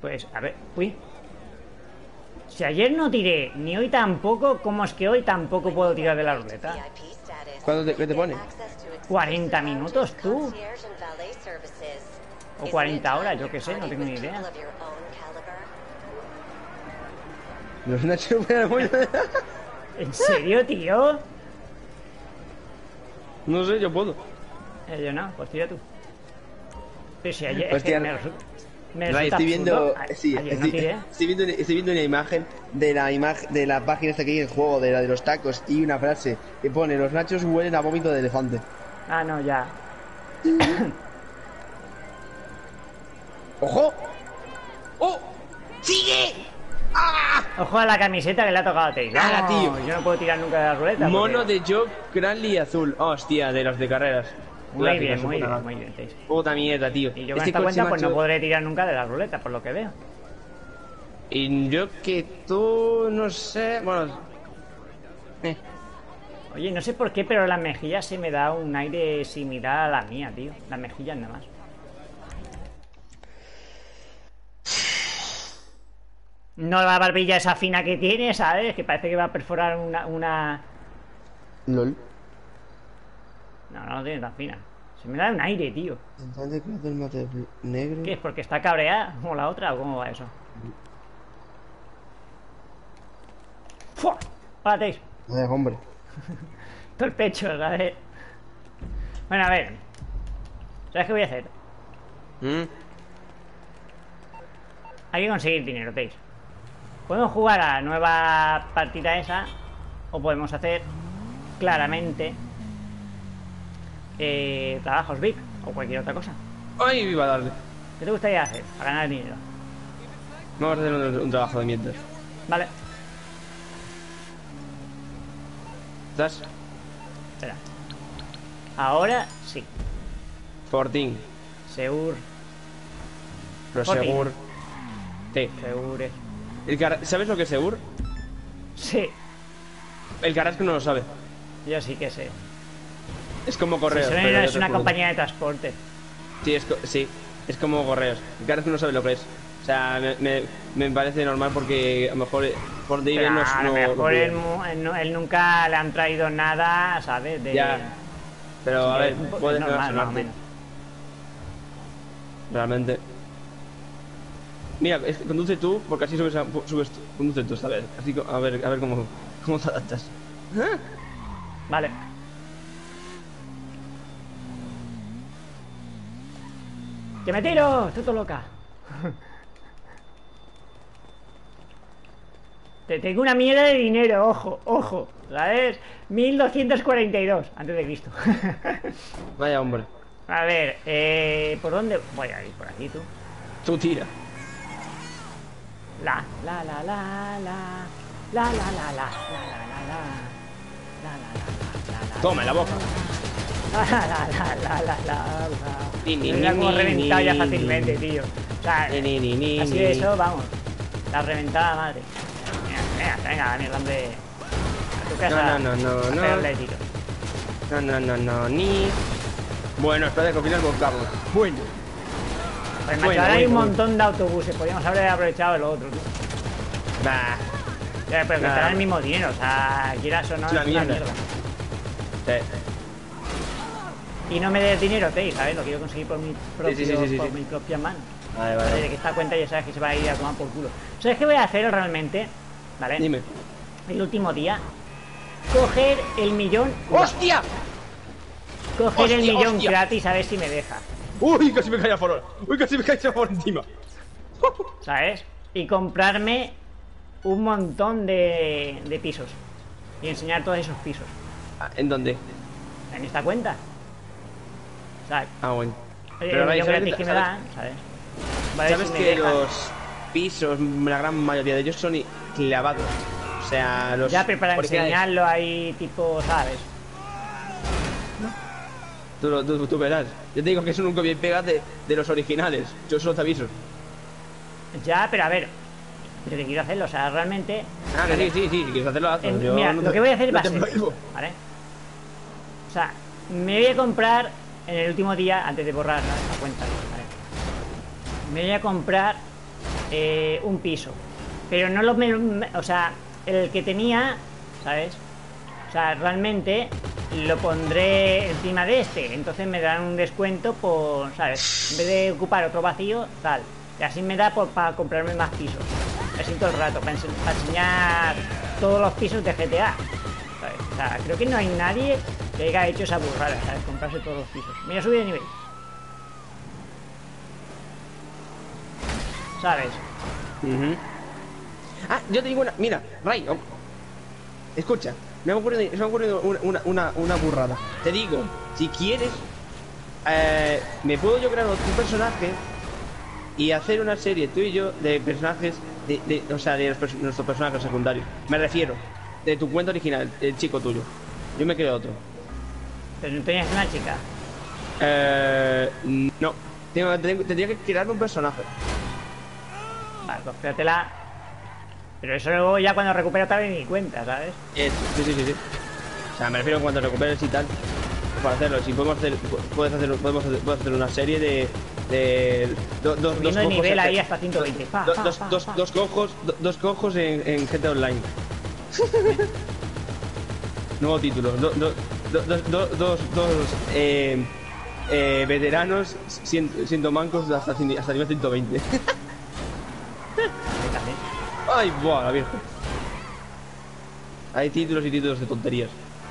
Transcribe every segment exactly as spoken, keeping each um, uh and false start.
Pues, a ver, uy. Si ayer no tiré, ni hoy tampoco, ¿cómo es que hoy tampoco puedo tirar de la ruleta? ¿Cuándo te, qué te pone? cuarenta minutos, tú. O cuarenta horas, yo qué sé, no tengo ni idea. Los nachos. ¿En serio, tío? No sé, yo puedo. Eh, yo no, pues tira tú. Pero si ayer Pues es que tira- me, resu- me Ray, resulta estoy viendo, absurdo. A- sí, ayer no estoy, tiré. estoy viendo, estoy viendo una imagen de la imagen de la página esta que hay en el juego, de la de los tacos, y una frase que pone: los nachos huelen a vómito de elefante. Ah, no, ya. ¡Ojo! ¡Oh! ¡Sigue! ¡Ah! Ojo a la camiseta que le ha tocado a Tails. Nada, No, tío. yo no puedo tirar nunca de la ruleta. Mono porque- de Job, Cranley azul. Hostia, de los de carreras. Muy Gráficos, bien, su muy puta bien, madre. muy bien, Tails. Puta mierda, tío. Y yo con Este esta coche, cuenta pues macho, no podré tirar nunca de la ruleta, por lo que veo. Y yo que tú, no sé... Bueno... Eh. Oye, no sé por qué, pero las mejillas se me da un aire similar a la mía, tío. Las mejillas nada más. No la barbilla esa fina que tiene, ¿sabes? Que parece que va a perforar una... una... LOL. No, no lo tiene tan fina. Se me da un aire, tío. Intentante que hace el mate negro. ¿Qué es? ¿Porque está cabreada como la otra o cómo va eso? ¡Fua! ¡Párate! Ay, hombre. Todo el pecho, ¿sabes? Bueno, a ver. ¿Sabes qué voy a hacer? ¿Mm? Hay que conseguir dinero, ¿veis? Podemos jugar a la nueva partida esa, o podemos hacer claramente eh, trabajos big o cualquier otra cosa. ¡Ay, iba a darle! ¿Qué te gustaría hacer para ganar dinero? Vamos a hacer un, un trabajo de mientras. Vale, ¿Estás? espera. Ahora sí. Fortín. Seur, Prosegur. Sí. Seure. El cara- ¿Sabes lo que es Segur? Sí, El Carrasco no lo sabe. yo sí que sé. Es como Si correos. Sony pero no de es otro una producto. compañía de transporte. Sí, es, co- sí, es como correos. El Carrasco no sabe lo que es. O sea, me, me, me parece normal porque a lo mejor por D I Pero no, a no, lo mejor no él, puede. mu- él nu- él nunca le han traído nada, ¿sabes? De, Ya. Pero a que ver, es un po- puede es normal, más o sonarte. menos. Realmente. Mira, es que conduce tú, porque así subes, a, subes tú. Conduce tú esta vez. Así co- a ver, a ver cómo, cómo te adaptas. Vale. ¡Que me tiro! Estoy todo loca. Te tengo una mierda de dinero, ojo, ojo. ¿Sabes? mil doscientos cuarenta y dos antes de Cristo. Vaya hombre. A ver, eh, ¿por dónde? Voy a ir por aquí, tú. Tú tira. La, la, la, la, la. La, la, la, la, la, la, la, la. La, la, la, la, la, la. Toma en la boca. La, la, la, la, la, la, la. Ni, ni, Me la ni, hemos ni, reventado ya ni, fácilmente, tío. O sea, Ni, ni, ni, ni, así ni. de eso, vamos. La reventada madre. Venga, venga, venga, mierda, hombre. A tu casa. No, no, no, no, a no. pegarle tiro. No, no, no, no, ni. Bueno, espera que opinas con Carlos. Bueno. Pues macho, Bueno, ahora hay un bueno. montón de autobuses. Podríamos haber aprovechado el otro, tío. Bah. Ya, pero que Nah. estará el mismo dinero. O sea, quieras o no, Es una es una mierda. mierda. Sí. Y no me des dinero, Tei, ¿sabes? Lo quiero conseguir por mi propio, sí, sí, sí, sí, por sí. mis propias manos. Vale, Vale, de vale. que esta cuenta ya sabes que se va a ir a tomar por culo. ¿Sabes qué voy a hacer realmente? ¿Vale? Dime. El último día. Coger el millón. ¡Hostia! Coger el hostia, millón hostia. gratis a ver si me deja. Uy, casi me caía por. Uy, casi me caía por encima. ¿Sabes? Y comprarme un montón de, de pisos. Y enseñar todos esos pisos. Ah, ¿En dónde? En esta cuenta. ¿Sabes? Ah, bueno. El Pero millón ¿sabes, gratis que me sabes- dan, ¿sabes? Va a ver sabes si me que dejan. los pisos, la gran mayoría de ellos son i- clavados? O sea, los. Ya, pero para originales. enseñarlo ahí, tipo, ¿sabes? Tú, lo- tú, tú verás. Yo te digo que son un copia y pega de, de los originales. Yo solo te aviso. Ya, pero a ver. Yo que quiero hacerlo, o sea, realmente. Ah, que sí, sí, sí. Si quieres hacerlo, hazlo. En- Yo mira, no lo te- que voy a hacer no va a te ser prohíbo. esto, ¿vale? O sea, me voy a comprar en el último día, antes de borrar la, la cuenta, ¿vale? Me voy a comprar eh, un piso. Pero no lo... Me, o sea, el que tenía, ¿sabes? O sea, realmente lo pondré encima de este. Entonces me darán un descuento por, ¿sabes? En vez de ocupar otro vacío, tal. Y así me da por, para comprarme más pisos. Así todo el rato, para, ense para enseñar todos los pisos de G T A. ¿Sabes? O sea, creo que no hay nadie que haya hecho esa burrada, ¿sabes? Comprarse todos los pisos. Mira, subí de nivel. ¿Sabes? Uh-huh. Ah, yo te digo una... Mira, Ray, oh. Escucha, me ha ocurrido, me ha ocurrido una, una, una burrada. Te digo, si quieres, eh, me puedo yo crear un personaje y hacer una serie tú y yo de personajes, de, de, o sea, de los, nuestros personajes secundarios. Me refiero, de tu cuenta original, el chico tuyo. Yo me creo otro. Pero no tenías una chica. Eh, no, tengo, tengo, tendría que crearme un personaje. Vale, pues créatela. Pero eso luego ya cuando recupero otra vez mi cuenta, ¿sabes? Eso, sí, sí, sí, sí. O sea, me refiero cuando recuperes y tal. Para hacerlo, si podemos hacer, puedes hacer, podemos hacer, puedes hacer una serie de, de do, do, dos de cojos nivel en, ahí hasta ciento veinte. Pa, do, pa, dos, pa, dos, pa. dos cojos, do, dos cojos en, en G T A Online. Nuevo título. Do, do, do, do, do, dos, dos eh, eh, veteranos siendo, siendo mancos hasta, hasta nivel ciento veinte. Ay, buah, la virgen. Hay títulos y títulos de tonterías.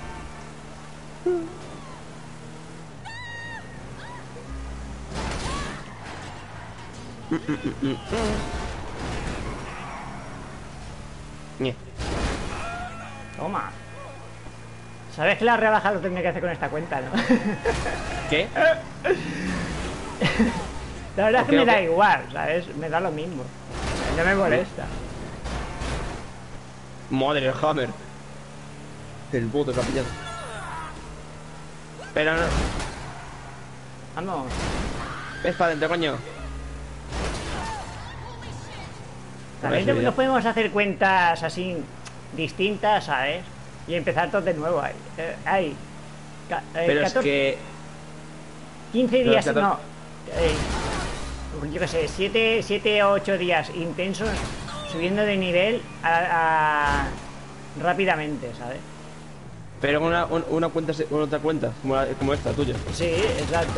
Toma. ¿Sabes que la rebaja lo tendría que hacer con esta cuenta, no? ¿Qué? La verdad es que okay, me da okay. igual, ¿sabes? Me da lo mismo. No me molesta. Madre el Hammer. El puto capitán. Pero no. Vamos. Es para adentro, coño. También nos podemos hacer cuentas así distintas, ¿sabes? Y empezar todos de nuevo ahí. Eh, ahí. Ca eh, Pero catorce, es que... quince días, catorce... no. Eh, yo qué sé, siete o ocho días intensos subiendo de nivel a, a... rápidamente, ¿sabes? Pero con una, una cuenta, con otra cuenta, como, la, como esta tuya. Sí, exacto.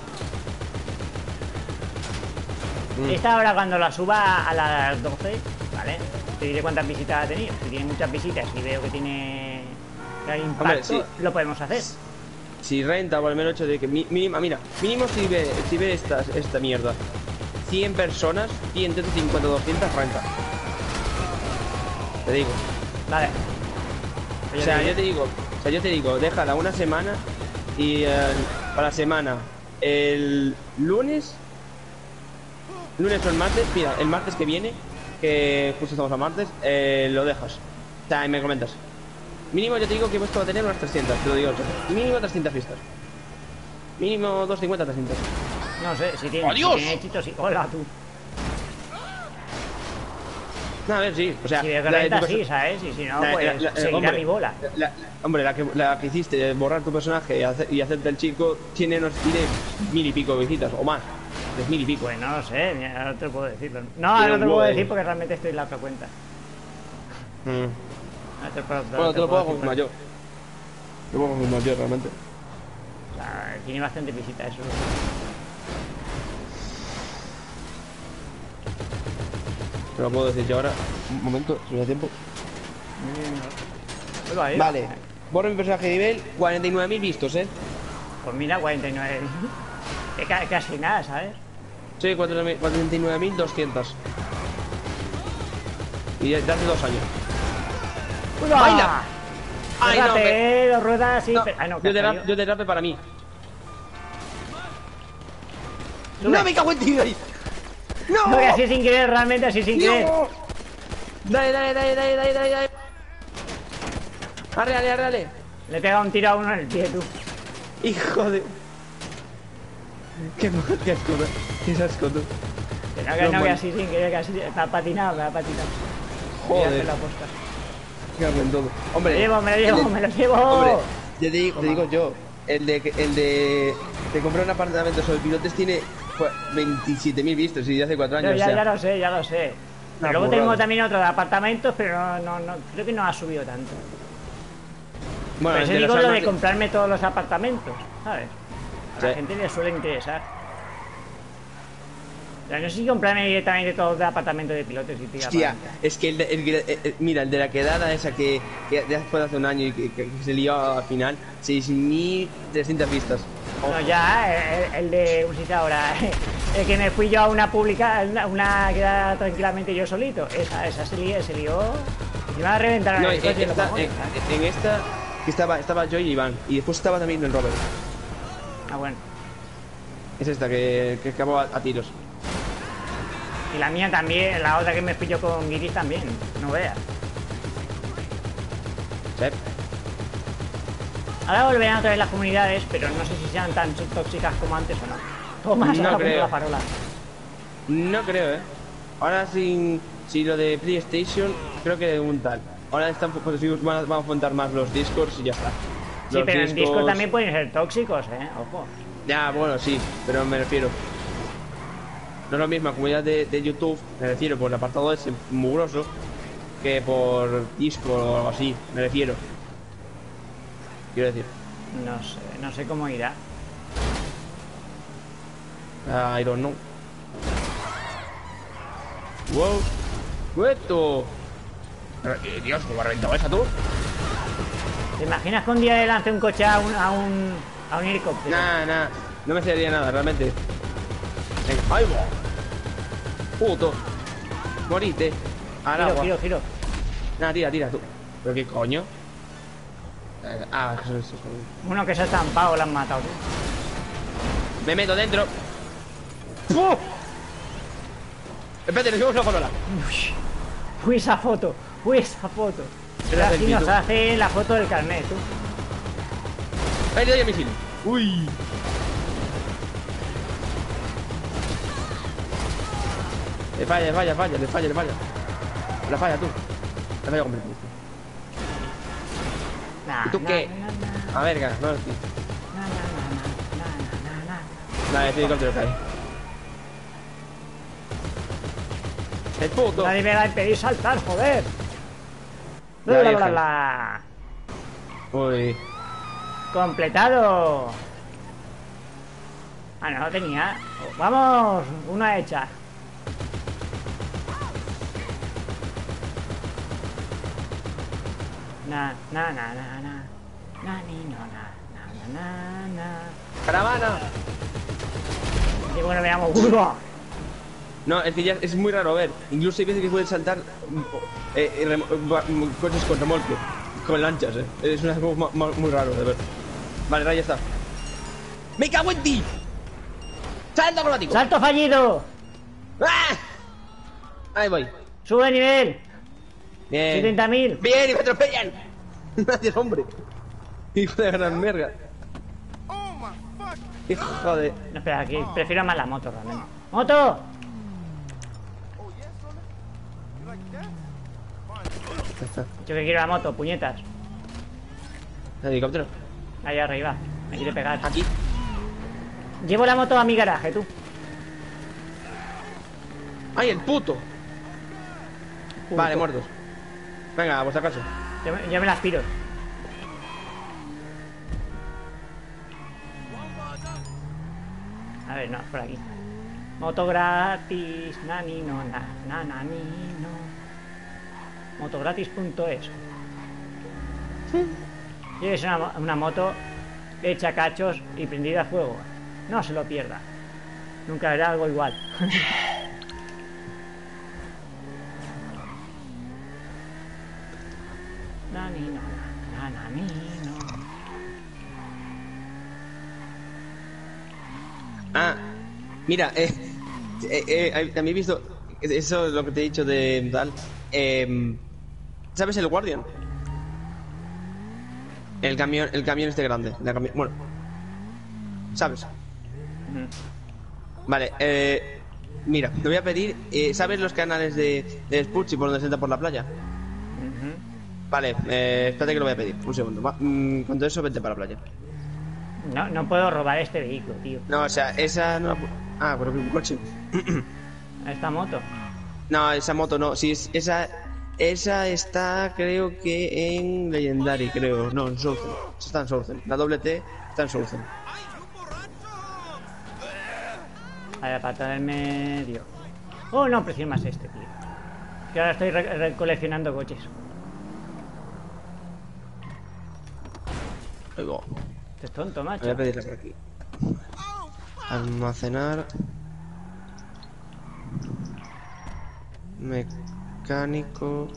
Mm. Esta ahora cuando la suba a las doce, ¿vale? Te diré cuántas visitas ha tenido. Si tiene muchas visitas y veo que tiene gran impacto, hombre, sí, lo podemos hacer. Si renta por el mero hecho de que mínimo, mira, mínimo si ve, si ve esta, esta mierda cien personas, cien, ciento cincuenta, doscientas renta. Te digo. Vale. O sea, yo te digo, o sea, yo te digo, déjala una semana y uh, para la semana, el lunes, lunes o el martes, mira, el martes que viene, que justo estamos a martes, eh, lo dejas. O sea, y me comentas. Mínimo yo te digo que esto va a tener unas trescientas, te lo digo. Mínimo trescientas vistas. Mínimo doscientos cincuenta, trescientas. No sé, si tiene, si tiene éxito, sí. Hola, tú. No, a ver, sí, o sea... Si de renta sí, ¿sabes? Y si no, la, pues la, la, seguirá hombre, mi bola. La, la, hombre, la que, la que hiciste, borrar tu personaje y, hacer, y hacerte el chico, tiene, unos, tiene mil y pico visitas, o más. Es mil y pico. Pues no lo sé, no te lo puedo decir. No, no, no te lo puedo decir porque realmente estoy en la otra cuenta. Mm. No te puedo, bueno, te, te lo puedo confirmar yo. Te puedo confirmar yo, realmente. O sea, tiene bastante visitas eso. Te lo puedo decir yo ahora. Un momento, si me da tiempo. Mm. Ahí, vale. Eh. Borro mi personaje de nivel, cuarenta y nueve mil vistos, ¿eh? Pues mira, cuarenta y nueve mil. Casi nada, ¿sabes? Sí, cuarenta y nueve mil doscientos. Y desde hace dos años. ¡Baila! ¡Ay, no! Me... dos ruedas y... No, Ay, no, yo, te rap, yo te rape para mí. Sube. ¡No, me cago en ti! ¡No! No, que así sin querer, realmente así sin querer. No. Dale, dale, dale, dale, dale, dale, dale. Arre, arre, arre, arre. Le pega un tiro a uno en el pie, tú. Hijo de... Qué, qué asco, qué asco, tú. Que no, que no, no que así sin querer, que así... Me ha patinado, me ha patinado. Joder. La posta. Qué hago en todo. Hombre... Me lo llevo, me lo llevo, de... me lo llevo. Hombre, te digo, te digo yo. El de... El de... De comprar un apartamento sobre pilotes tiene fue veintisiete mil vistos y de hace cuatro Yo años. ya, o sea, ya lo sé, ya lo sé. Una Pero luego burrada. tengo también otro de apartamentos, pero no, no, no, creo que no ha subido tanto. bueno, Pero el eso de digo las lo armas de de- comprarme todos los apartamentos, ¿sabes? A la Sí. gente le suele interesar. O sea, no sé si comprarme directamente todos de apartamentos de pilotos y tirar Hostia, para adelante. es que el, de- el que- eh, eh, mira, el de la quedada esa que, que ya fue hace un año y que, que- que se lió al final, seis mil trescientas vistas. No, ya, el, el de, ¿cómo se dice ahora? El que me fui yo a una pública, una, una que era tranquilamente yo solito. Esa, esa se lió, se lió. Y me va a reventar No, el en, coche de los esta, mamones, en, ¿sabes? en esta que estaba, estaba yo y Iván, y después estaba también el Robert. Ah, bueno. Es esta que, que acabó a, a tiros. Y la mía también, la otra que me fui yo con Guiris también, no veas. ¿Sí? Ahora volverán otra vez las comunidades, pero no sé si sean tan tóxicas como antes o no. Toma, se No ha puesto creo. la farola. No creo, ¿eh? Ahora sin, sin lo de PlayStation, creo que un tal. Ahora están, pues, sí, van, a, van a montar más los Discords y ya está. Sí, Los pero en Discords- Discord también pueden ser tóxicos, eh, ojo. Ya, bueno, sí, pero me refiero. No es lo mismo la comunidad de, de YouTube, me refiero por el apartado ese mugroso, que por Discord o algo así, me refiero. Quiero decir. No sé, no sé cómo irá. I don't know. Wow. ¡Cueto! Eh, Dios, ¿cómo ha reventado esa tú? ¿Te imaginas que un día le lance un coche a un, a un, a un helicóptero? Nah, nah. No me sería nada, realmente. Venga, ¡ahí va! Puto. Morite. Al Giro, agua. giro, giro. Nah, tira, tira tú. ¿Pero qué coño? Eh, Ah, eso es eso. Uno que se ha estampado, lo han matado, tío. Me meto dentro. ¡Fu! Espérate, nos vemos la farola. Uy, esa foto, uy, esa foto. Era Ahora del sí nos pito. hace la foto del carnet, tú. Ahí le doy el misil. Uy. Le falla, le falla, falla, le falla, le falla. La falla tú. La falla completamente. Nah, ¿Y tú nah, qué? nah, nah, A verga, no, tío. nah, nah, nah, nah, nah, nah. Nada, este helicóptero cae. El puto. Nadie me va a impedir saltar, joder. Ya, Bla, bla, virgen. bla, bla. Uy. Completado. Ah, no, no tenía. Vamos, una hecha. Na, na, na, na, na. Na, ni, no, na, na, na, na, na. ¡Caravana! Y bueno, veamos, ¡burba! No, es que ya es muy raro ver. Incluso hay veces que pueden saltar eh, eh, remo- va- mm, coches con remolque. Con lanchas, eh. Es una cosa ma- ma- muy raro de ver. Vale, ahora ya está. ¡Me cago en ti! ¡Salto acrobático! ¡Salto fallido! ¡Ah! Ahí voy. ¡Sube de nivel! Bien. setenta mil. Bien, y me atropellan. Gracias, hombre. Hijo de gran merga. Hijo de. No, espera, aquí prefiero más la moto realmente. ¡Moto! Ya está. Yo que quiero la moto, puñetas. El helicóptero. Ahí arriba. Me quiere pegar. Aquí. Llevo la moto a mi garaje, tú. ¡Ay, el puto! Puto. Vale, muertos. Venga, a vuestra casa. Yo, me- yo me la aspiro. A ver, no, por aquí. Moto gratis, nani, no, na, na, nani, no. Motogratis punto es. Y es una, mo- una moto hecha cachos y prendida a fuego. No se lo pierda. Nunca verá algo igual. Nani, no, na, na, nani, no. Ah, mira, eh, eh, eh, también he visto. Eso es lo que te he dicho de tal. Eh, ¿Sabes el Guardian? El camión, el camión este grande. la cami- bueno, ¿sabes? Mm. Vale, eh, mira, te voy a pedir. Eh, ¿Sabes los canales de, de Spucci por donde se entra por la playa? Ujú. Vale, eh, espérate que lo voy a pedir. Un segundo. Va, mm, con todo eso, vete para la playa. No, no puedo robar este vehículo, tío. No, o sea, esa no. Ah, pero que un coche. Esta moto. No, esa moto no. Sí, es, esa, esa está, creo que en Legendary, creo. No, en Soulsen. Esa está en Soulsen. La doble T está en Soulsen. A la pata del medio. Oh, no, prefiero más este, tío. Que ahora estoy re recoleccionando coches. Ahí va. Este es tonto, macho. Voy a pedirle por aquí. Almacenar. Mecánico.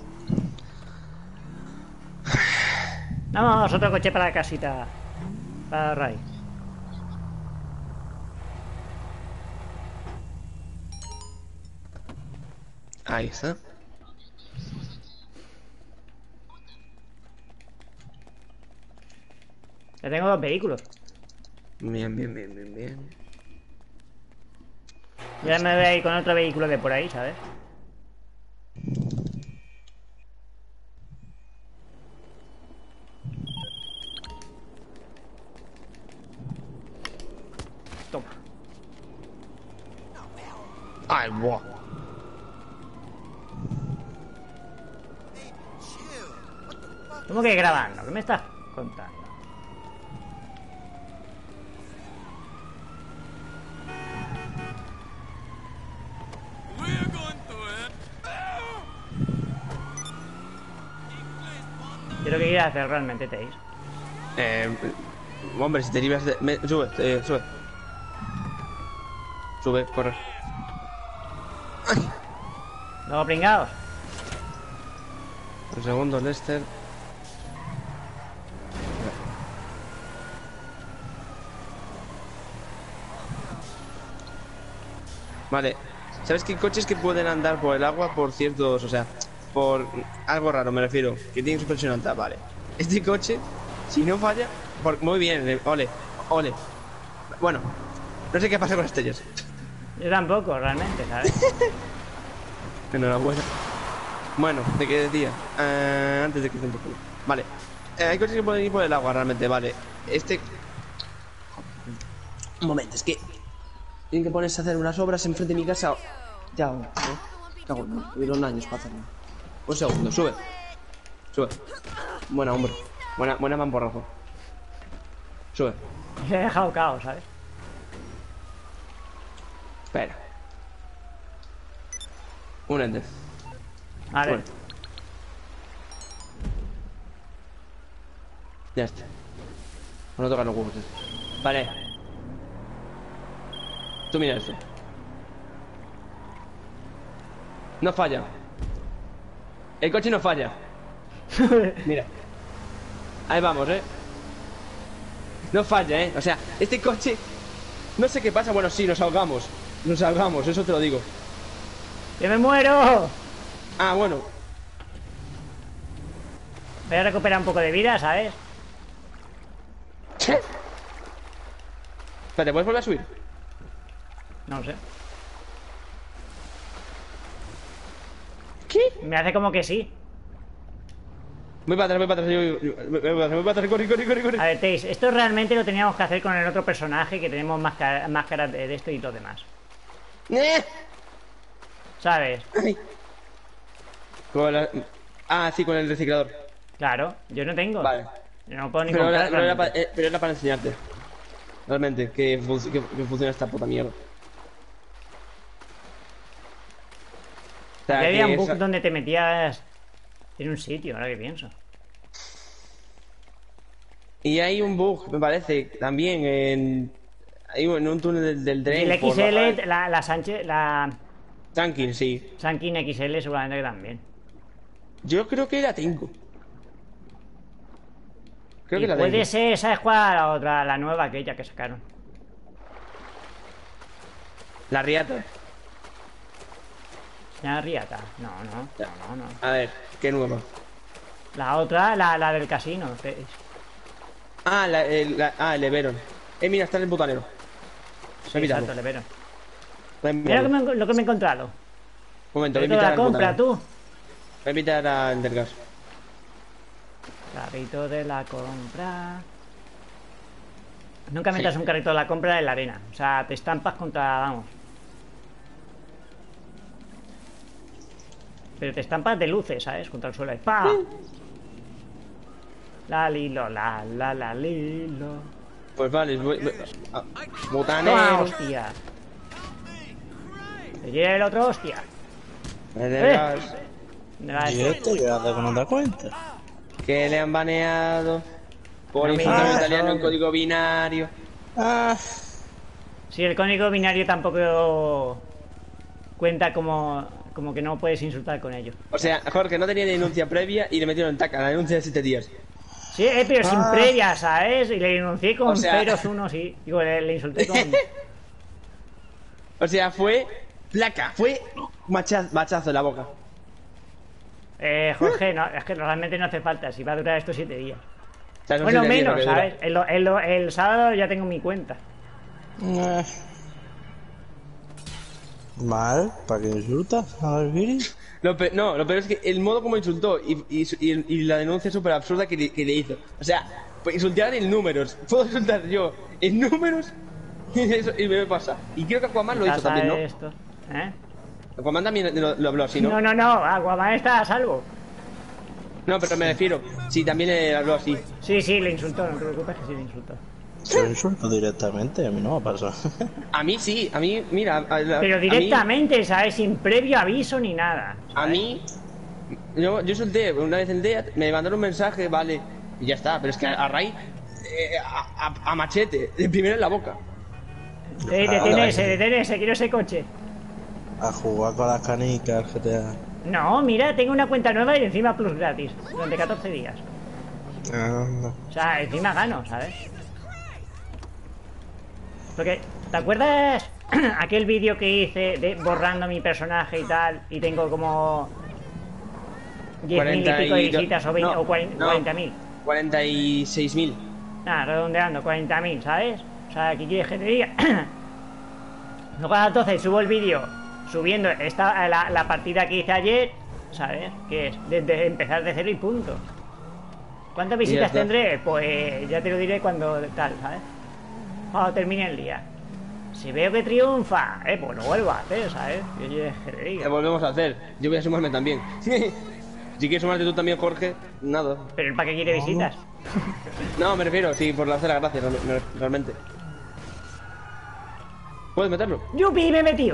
Vamos, otro coche para la casita. Para Ray. Ahí está. Ya tengo dos vehículos. Bien, bien, bien, bien, bien. Ya me voy a ir con otro vehículo de por ahí, ¿sabes? Toma. Ay, buah. ¿Cómo que grabando? ¿Qué me estás contando? Quiero que ir a hacer realmente, Teis. Eh, hombre, si te libras de... me- sube, eh, sube. Sube, corre. Luego pringaos. Un segundo, Lester. Vale. ¿Sabes qué coches que pueden andar por el agua por ciertos, o sea, por algo raro me refiero, que tienen suspensión alta? Vale. Este coche, si no falla, por... muy bien, eh, ole, ole. Bueno, no sé qué pasa con Estrellas. Yo tampoco, realmente, ¿sabes? Enhorabuena. Bueno, ¿de qué decía? Eh, antes de que esté un poco. Vale. Eh, hay coches que pueden ir por el agua, realmente, vale. Este... Un momento, es que... Tienen que ponerse a hacer unas obras enfrente de mi casa. Ya hago, ¿eh? Cago en... Tuvieron años para hacerlo. Un segundo, sube. Sube. Buena, hombre. Buena, buena mamporrazo. Sube. Me he dejado caos, ¿sabes? Espera. Un enter. Vale. Bueno. Ya está. No tocar los huevos. Este. Vale. Tú mira esto. No falla. El coche no falla. Mira. Ahí vamos, eh. No falla, eh. O sea, este coche... No sé qué pasa. Bueno, sí, nos ahogamos. Nos ahogamos, eso te lo digo. ¡Que me muero! Ah, bueno. Voy a recuperar un poco de vida, ¿sabes? Espera, ¿te puedes volver a subir? No lo sé. ¿Qué? Me hace como que sí. Voy para atrás, voy para atrás, yo, yo, yo, voy para atrás, voy para atrás, corre, corre, corre, corre. A ver, Teis, esto realmente lo teníamos que hacer con el otro personaje, que tenemos máscara- máscaras de, de esto y todo demás. ¡Eh! ¿Sabes? Ay. Con la... Ah, sí, con el reciclador. Claro, yo no tengo. Vale. Yo no puedo ni Pero era, comprar. pero, era realmente. para, eh, pero era para enseñarte. Realmente, que, fu- que, que funciona esta puta mierda. O sea, Aquí había que un bug esa- donde te metías en un sitio, ahora que pienso. Y hay un bug, me parece, también en... Hay un- en un túnel del, del tren. El por X L, bajar- la, la Sánchez, la Tranquil, sí. Sankin X L seguramente que también. Yo creo que la tengo. Creo Y que la puede tengo. ser, ¿sabes cuál? La otra, la nueva aquella que sacaron. La riata. La Riata. No, no, no, no, no. A ver, ¿qué nueva? La otra, la, la del casino. Teis. Ah, la, el, la- ah, el Everon. Eh, mira, está en el botanero. Sí, Míralo. exacto, le vero. Voy a Mira lo que, mirarlo. me, lo que me he encontrado. Un momento, voy a Esto de invitar la al compra, botanero. tú. Voy a invitar a Endergas. Carrito de la compra. Nunca metas Sí. un carrito de la compra en la arena. O sea, te estampas contra, vamos. Pero te estampas de luces, ¿sabes? Contra el suelo. ¡Pa! La lilo, la la la lilo. Pues vale, voy, voy- ah, Toma, botanero. hostia. Te llega el otro, hostia. Me Eh. dejas Me va a ¿Y decir, este que anda con otra cuenta? que le han baneado por No me insultar en digas, italiano en hombre. código binario. Ah, si el código binario tampoco cuenta como, como que no puedes insultar con ello. O sea, Jorge no tenía denuncia previa y le metieron en taca la denuncia de siete días. Sí, eh, pero sin Ah. previa, ¿sabes? Y le denuncié con O sea- ceros, unos y. Digo, le, le insulté con. O sea, fue placa, fue macha- machazo en la boca. Eh, Jorge, no, es que realmente no hace falta, si va a durar estos siete días. O sea, son Bueno, siete días lo menos, que dura. ¿sabes? El, el- el sábado ya tengo mi cuenta. eh. Mal, ¿para qué insultas a los guiris? Lo pe- no, lo peor es que el modo como insultó y, y, y- y la denuncia súper absurda que, le- que le hizo. O sea, pues insultar en números. Puedo insultar yo en números y, eso, y me pasa. Y creo que Aquaman lo hizo Casa también, ¿no? esto, ¿eh? Aquaman también lo, lo habló así, ¿no? No, no, no, Aquaman está a salvo. No, pero me refiero. Sí, también le habló así. Sí, sí, le insultó, no te preocupes que sí le insultó. Lo insulto directamente, a mí no me ha pasado. A mí sí, a mí, mira. A, a- Pero a mí- directamente, ¿sabes? Sin previo aviso ni nada. A mí, yo, yo insulté una vez en D E A, me mandaron un mensaje, vale, y ya está, pero es que a, a raíz, eh, a, a- a machete, el primero en la boca. Eh, deténese, deténese, quiero ese coche. A jugar con las canicas, G T A. No, mira, tengo una cuenta nueva y encima plus gratis, durante catorce días. Anda. O sea, encima gano, ¿sabes? Porque, ¿te acuerdas aquel vídeo que hice de borrando mi personaje y tal? Y tengo como diez mil y cuarenta pico de y do- visitas o, veinte, no, o cuarenta, no. cuarenta mil. cuarenta y seis mil. Nada, redondeando, cuarenta mil, ¿sabes? O sea, ¿qué quieres que te diga? Luego entonces subo el vídeo subiendo esta, la, la partida que hice ayer, ¿sabes? Que es desde empezar de cero y punto. ¿Cuántas Y ya visitas está. tendré? Pues ya te lo diré cuando tal, ¿sabes? Cuando termine el día. Si veo que triunfa, eh, pues lo vuelvo a hacer, ¿sabes? ¿Qué quieres que te Que diga? volvemos a hacer. Yo voy a sumarme también. Si quieres sumarte tú también, Jorge, nada. Pero ¿para qué quiere visitas? No, me refiero, sí, por hacer la gracia, real- real- realmente. ¿Puedes meterlo? ¡Yupi! Me he metido.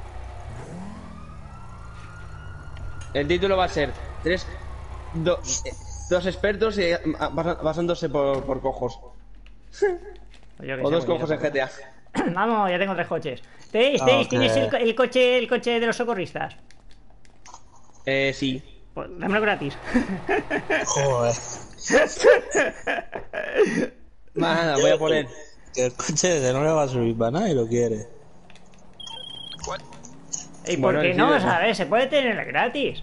El título va a ser tres, do- eh, dos expertos eh, basa- basándose por, por cojos. Pues yo qué O sé, dos pues cojos yo- en G T A. Vamos, ya tengo tres coches. ¿Teis, teis, Ok. tienes el, co- el coche el coche de los socorristas? Eh, sí. Pues dámelo gratis. Joder. Nada, voy a poner. Que el coche ese no le va a subir para nada y lo quiere. ¿Y por Bueno, qué sí, no? ¿verdad? ¿Sabes? Se puede tener gratis.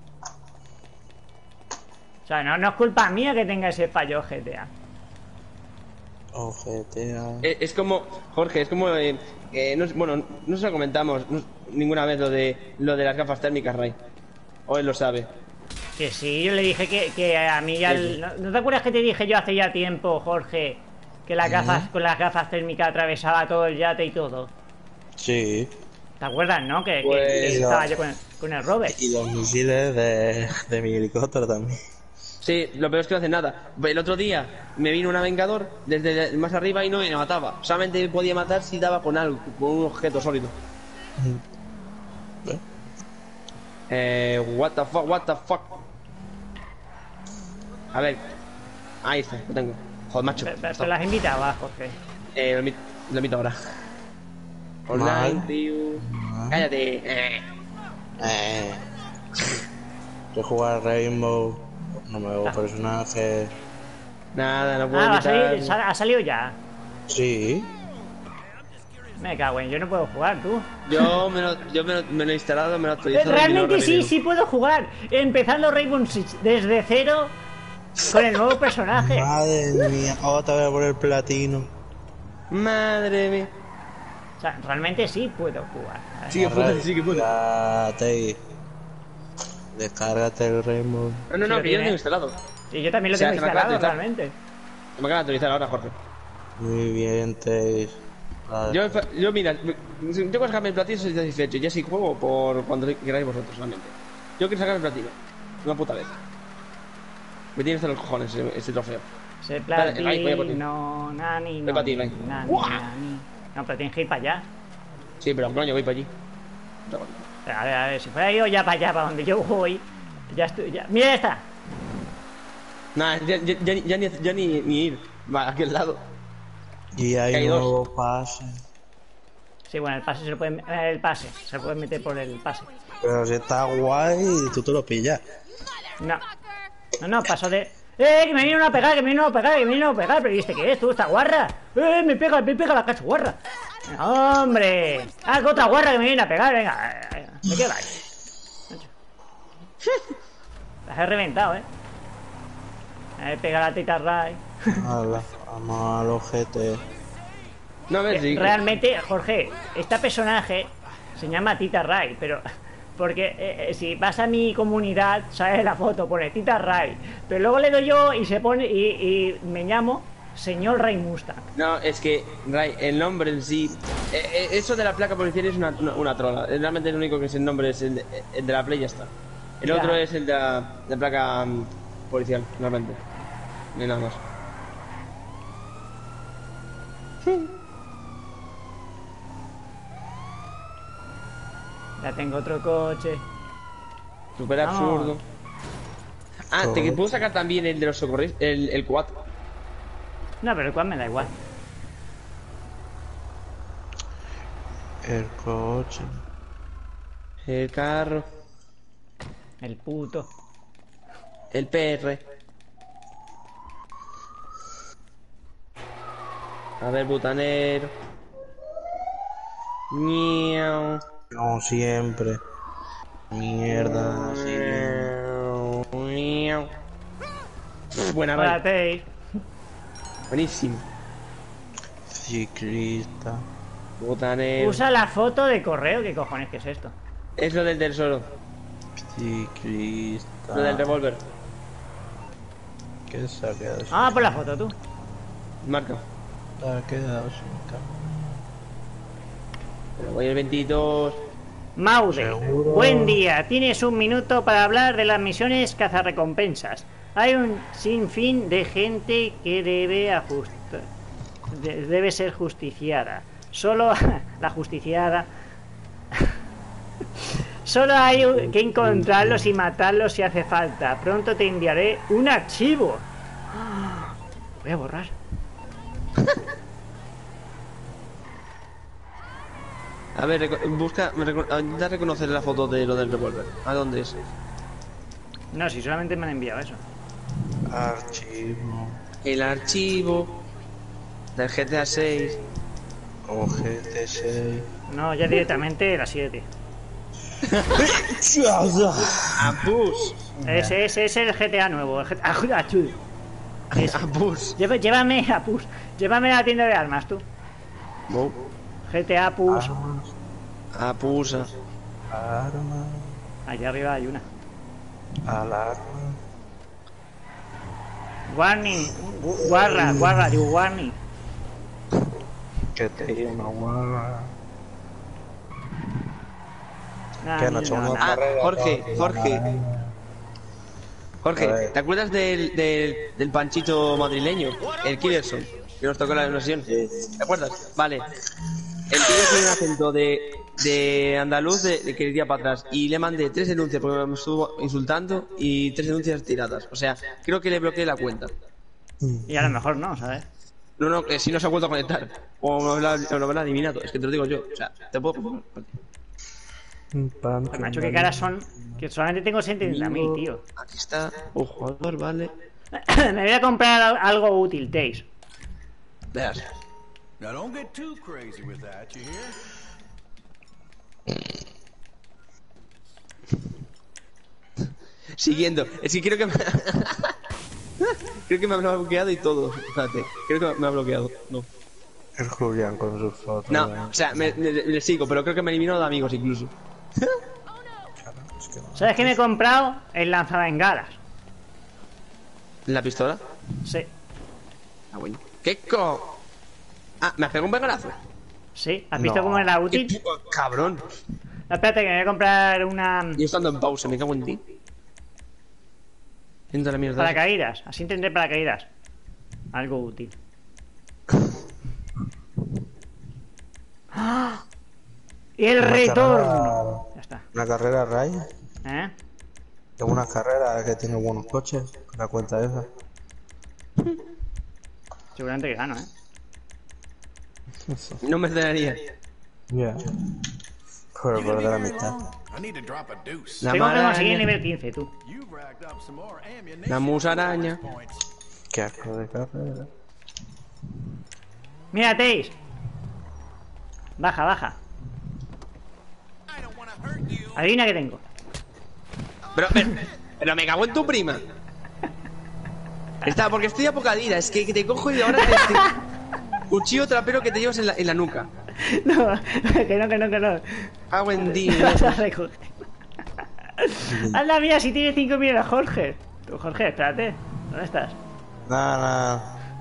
O sea, no, no es culpa mía que tenga ese fallo G T A. O G T A. Eh, Es como, Jorge, es como. Eh, eh, no, es- bueno, no se lo comentamos no- ninguna vez lo de lo de las gafas térmicas, Ray. O él lo sabe. Que sí, yo le dije que, que a mí ya... el- ¿no, ¿no te acuerdas que te dije yo hace ya tiempo, Jorge? Que las gafas, con las gafas térmicas atravesaba todo el yate y todo. Sí. ¿Te acuerdas, no? Que, que- Pues- que estaba yo con el, con el Robert. Y los misiles de, de mi helicóptero también. Sí, lo peor es que no hace nada. El otro día me vino una Vengador desde más arriba y no me mataba. Solamente me podía matar si daba con algo, con un objeto sólido. ¿Ves? Eh, what the fuck, what the fuck. A ver. Ahí está, lo tengo. Joder, macho. Pero, pero las invitaba, Jorge. Eh, lo, mi- lo invito ahora. Online, Mal. tío. Cállate. Eh. Eh. Quiero jugar Rainbow. No me veo Ah. Eh, personaje. Nada, no puedo Ah, va a invitar. salir, sal- ha salido ya. Sí. Me cago en, yo no puedo jugar, tú. Yo me lo, yo me lo, me lo he instalado, me lo he actualizado. y Realmente no sí, revivo. sí puedo jugar. Empezando Rainbow Six desde cero con el nuevo personaje. Madre mía. Otra vez por el platino. Madre mía. O sea, realmente sí puedo jugar. ¿sabes? Sí que puede, sí que puede. Date. Descárgate el Rainbow. No, no, Sí no, lo que yo lo tiene. tengo instalado. Y yo también lo O sea, tengo que me acaba instalado de actualizar. realmente. Me acaba de actualizar ahora, Jorge. Muy bien, Tails. Vale. Yo, yo mira, yo quiero sacarme el platino y estoy satisfecho. Ya sí juego por cuando queráis vosotros solamente. Yo quiero sacar el platino. Una puta vez. Me tienes en los cojones ese, ese trofeo. Ese Vale, Ray, voy a por ti. platino, nani, Voy para ti, no, Ray. nani, ¡Buah! nani. No, pero tienes que ir para allá. Sí, pero coño, voy para allí. A ver, a ver, si fuera yo ya para allá, para donde yo voy. Ya estoy, ya. ¡Mira esta! Nah, ya, ya, ya, ya ni, ya ni, ni ir. Va, a aquel lado. Y hay, hay un dos. nuevo pase. Sí, bueno, el pase se lo puede, eh, el pase, se puede meter por el pase. Pero si está guay, tú te lo pillas. No, no, no, paso de... ¡Eh, que me vienen a pegar, que me vienen a pegar, que me vienen a pegar! ¿Pero y este qué es, tú, esta guarra? ¡Eh, me pega, me pega la cacho guarra! ¡Hombre! ¡Ah, que otra guarra que me viene a pegar! Venga, ¿de qué vais? Las he reventado, ¿eh? Me he pegado la tita Ray. Hala, vamos al ojete. No, a ver, sí. Realmente, Jorge, este personaje se llama Tita Ray, pero... Porque eh, si vas a mi comunidad, sale la foto, pone Tita Ray. Pero luego le doy yo y se pone... Y, y me llamo Señor Ray Mustang. No, es que, Ray, el nombre en sí... Eh, eh, eso de la placa policial es una, una, una trola. Realmente el único que es el nombre es el de, el de la Play, ya está. El Ya. otro es el de la, de la placa um, policial, realmente. No hay nada más. Ya tengo otro coche. Súper Vamos. absurdo. Ah, te Coche. puedo sacar también el de los socorristas, el, el cuatro. No, pero el cual me da igual. El coche. El carro. El puto. El P R. A ver, butanero. Miau. Como siempre. Mierda, sí. Miau. Buena, Hola, Ray. Tails. Buenísimo. Ciclista. Butanero. Usa la foto de correo. ¿Qué cojones que es esto? Es lo del tesoro. Ciclista. Lo del revólver. ¿Qué se ha quedado sin Ah, por la foto, tú. Marca. Se ha quedado sin cámara. Pero voy el veintidós. Maude, Seguro. buen día. Tienes un minuto para hablar de las misiones cazarrecompensas. Hay un sinfín de gente que debe ajustar, de- debe ser justiciada. Solo la justiciada. Solo hay un- que encontrarlos y matarlos si hace falta. Pronto te enviaré un archivo. Lo voy a borrar. A ver, reco- busca, me reco- a- intenta reconocer la foto de lo del revólver. ¿A dónde es? No, si solamente me han enviado eso. Archivo. El archivo del G T A seis. O G T seis. No, ya directamente la siete. Apus. Ese, ese es el G T A nuevo. El G T A, ah, chu. Ese. Apus. Lleva- Llévame a Pus. Llévame a la tienda de armas, tú. No. G T A Pus. Armas. Apusa. Armas. Allá arriba hay una. Alarma. Warning. gu- Guarra, guarra, digo warning. Que te diga una guarra. Nah, Que no ni somos nada. Ah, Jorge, Jorge. A Jorge, ver. ¿te acuerdas del, del, del panchito madrileño? El Killerson, que nos tocó en la sesión. Sí. ¿Te acuerdas? Vale. El tío tiene un acento de, de andaluz de, de que iría para atrás. Y le mandé tres denuncias porque me estuvo insultando y tres denuncias tiradas. O sea, creo que le bloqueé la cuenta. Y a lo mejor no, ¿sabes? No, no, que si no se ha vuelto a conectar. O me lo habrá- me lo habrá adivinado. Es que te lo digo yo. O sea, te puedo... Pues macho, qué caras son. Que solamente tengo setenta mil, tío. Aquí está. Un jugador, vale. Me voy a comprar al- algo útil, Tails. Veas. Now don't get too crazy with that, you hear? Siguiendo. Es que creo que me... creo que me ha bloqueado y todo. Espérate. Creo que me ha bloqueado. No. El Julián con sus fotos. No, ¿eh? o sea, me, me- le sigo, pero creo que me eliminó de amigos incluso. Es que no. ¿Sabes qué me he comprado? El lanzabengalas. ¿La pistola? Sí. Ah, bueno. ¿Qué co...? Ah, ¿me has pegado un bengalazo? Sí, ¿has visto No. cómo era ¡Qué útil? pu- cabrón! No, espérate, que me voy a comprar una... Yo estando en pausa, me cago en ti. Entra la mierda. Paracaídas, así tendré paracaídas. Algo útil. ¡Ah! Y el Una retorno. carrera- Ya está. Una carrera Ray. ¿Eh? Es una carrera que tiene buenos coches. La cuenta esa. Seguramente que gano, ¿eh? No me cenaría. Ya. Pero perder la mitad. I need to drop a deuce. La Tengo que conseguir maraña. nivel quince, tú. You've racked up some more ammunition. La musaraña. Points. Qué asco de carrera. Mira, Teis. Baja, baja. I don't wanna hurt you. Adivina qué tengo. Pero, pero, pero me cago en tu prima. Está, porque estoy a poca vida. Es que te cojo y ahora te, te- cuchillo trapero que te llevas en la, en la nuca. No, que no, que no, que no. Ah, buen No día. vas a recoger. Anda, mira, si tiene cinco millones, Jorge. Tú, Jorge, espérate. ¿Dónde estás? Nah, nah.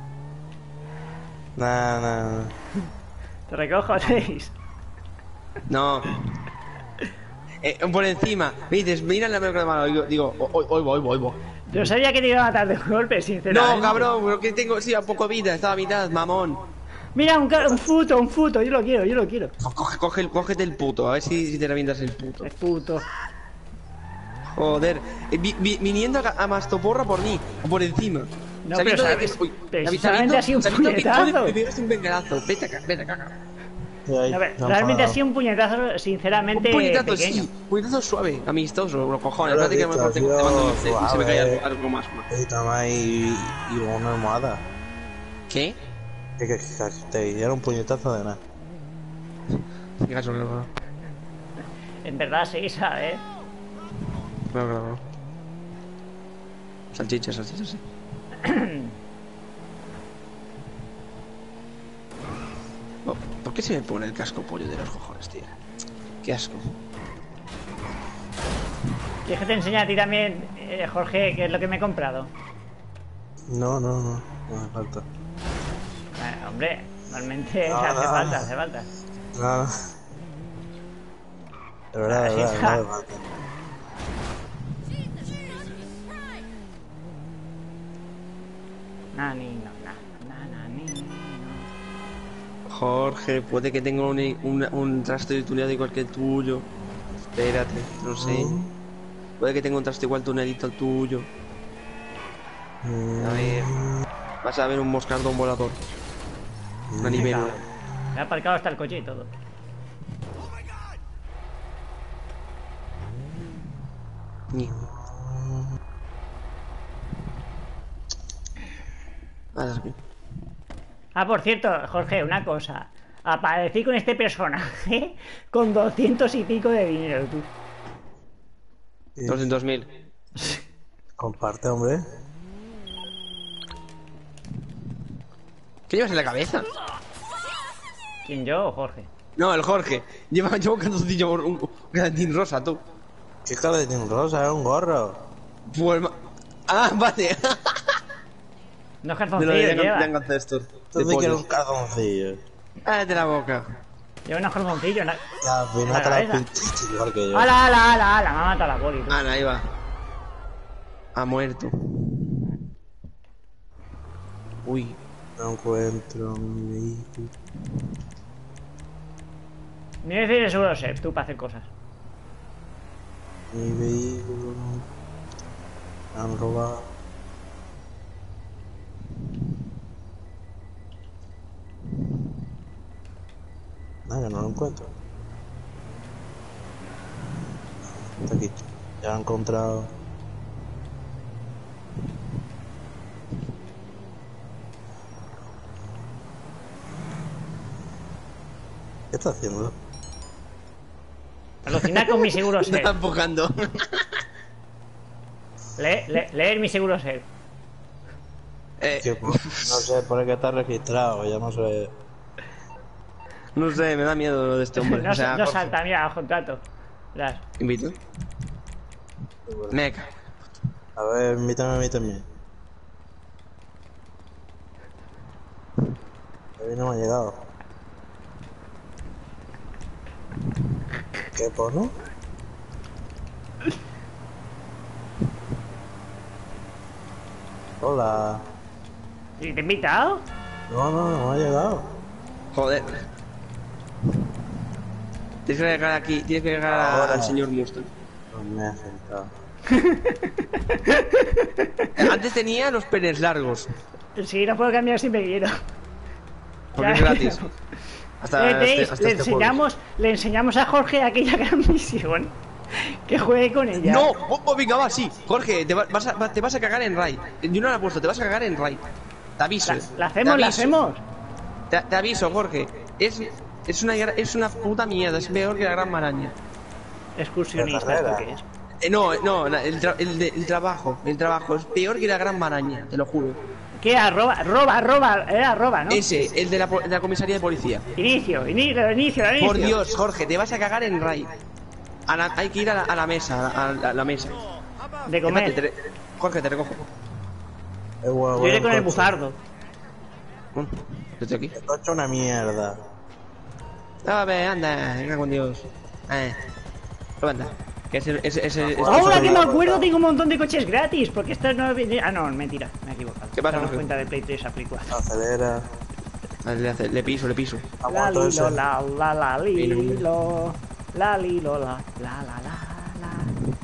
Nah, nah. Te recojo, Teis. No. Eh, por encima. Me dices, mira la mano de mano. Digo, digo, hoy voy, hoy voy, voy. Yo sabía que te iba a matar de golpe, sinceramente. No, cabrón, pero que tengo, sí, a poco vida, estaba a mitad, mamón. Mira, un, ca- un futo, un futo. Yo lo quiero, yo lo quiero. Coge, coge, el- cógete el puto, a ver si, si te revientas el puto. Es puto. Joder, eh, vi- vi- viniendo a, a Mastoporra por mí, o por encima. No, Sabiendo pero de- sabes- uy, pero sabi- si solamente ha sido un sabiendo que tú puñetazo. me pegas un bengalazo. Vete acá, vete acá. Y ahí, A ver, se han realmente ha parado. sido un puñetazo, sinceramente, Un puñetazo, pequeño. sí, un puñetazo suave, amistoso, los cojones. Pero Espérate que me esto ha corte, te sido mando un C y se me cae suave. algo, algo más. Y toma y, y una almohada. ¿Qué? Que, que, que, que te diera un puñetazo de nada. ¿Qué caso, no, no, En verdad, sí, ¿sabes? no, no, no. Salchichas, salchichas, sí. Oh, ¿por qué se me pone el casco pollo de los cojones, tío? Qué asco. ¿Quieres que te enseñe a ti también, eh, Jorge, qué es lo que me he comprado? No, no, no. No hace falta. Eh, hombre, normalmente No, hace no. falta, hace falta. No, no. De verdad, de Así verdad, está. no hace falta. Nani, no, na, na, nani, no. Jorge, puede que tenga un, un, un traste tuneado igual que el tuyo. Espérate, no sé. Puede que tenga un traste igual tuneadito al tuyo. A ver. Vas a ver un moscardón volador. Una libélula. Me ha aparcado hasta el coche y todo. Ni. Vale, aquí. Ah, por cierto, Jorge, una cosa. Aparecí con este personaje con doscientos y pico de dinero, tú. doscientos mil. Comparte, hombre. ¿Qué llevas en la cabeza? ¿Quién, yo o Jorge? No, el Jorge. Lleva, lleva un calzoncillo, un, un calcetín rosa, tú. ¿Qué calcetín rosa? Es un gorro. Pues, ma- ah, vale. Dos De lo calzoncillos de lleva. Young Ancestor. Tú De sí que eres pollos. un calzoncillo. Cállate la boca. Lleva unos calzoncillos. na- Y al La final te la cabeza. pintaste igual que yo. ¡Hala, hala, hala, hala! Me ha matado la poli, tú. Ana, ahí va. Ha muerto. Uy. No encuentro mi vehículo. Ni decir de seguro ser, tú, para hacer cosas. Mi vehículo. Me han robado. Nada, que no lo encuentro. Está aquí. Ya lo he encontrado. ¿Qué está haciendo? Alucinar con mi seguro Está ser. empujando. Le- le- leer mi seguro ser. Eh, Que, no sé por qué está registrado, ya no sé. no sé, me da miedo lo de este hombre. No, o sea, no Jorge. salta, mira, al contrato. Verás. Invito. Meca. A ver, invítame, invítame. Todavía no me ha llegado. ¿Qué pone? Hola. ¿Y te he invitado? No, no, no me ha llegado. Joder. Tienes que llegar aquí, tienes que llegar a- Ahora. al señor Mustang. No me ha sentado. Antes tenía los penes largos, Sí, no puedo cambiar si me quiero. porque es Ya. gratis. Hasta, Eh, Teis, este, hasta le, este enseñamos, le enseñamos a Jorge aquella gran misión. Que juegue con ella. jueves. No, oh, oh, venga, va, sí. Jorge, te, va- vas a, va- te vas a cagar en raid. Yo no la he puesto, te vas a cagar en raid. Te aviso. La, la te hacemos, la aviso. hacemos. Te, te aviso, Jorge. Es, es, una, gra- es una puta mierda, es peor que la gran maraña. Excursionista, La ¿esto carrera. qué es? Eh, no, no, la- el, tra- el, de- el trabajo, el trabajo es peor que la gran maraña, te lo juro. ¿Qué? Arroba, roba, roba, era arroba, ¿no? Ese, el de la, po- de la comisaría de policía. Inicio, inicio, inicio, inicio. Por Dios, Jorge, te vas a cagar en raid. A la- hay que ir a la, a la mesa, a la, a la mesa. De Espérate, comer. te re- Jorge, te recojo. Es bueno, Yo iré bueno, con el coche. buzardo. Bueno, yo estoy aquí. El coche es una mierda. A ver, anda, venga con Dios. Eh. Pero anda. Que ese, ese, ese, ese- Ahora que me la acuerdo puerta. tengo un montón de coches gratis. Porque esta no... Ah, no, mentira, me he equivocado. ¿Qué pasa, Damos Jorge? cuenta de Play tres a Play cuatro. Acelera. Vale, le, hace- le piso, le piso. Ha La muerto lilo, ese. la la la Mira, lilo. La lilo, la la la la la.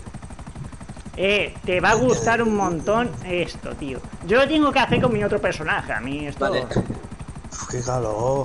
Eh, te va a gustar un montón esto, tío. Yo lo tengo que hacer con mi otro personaje. A mí esto... Vale. Uf, qué calor.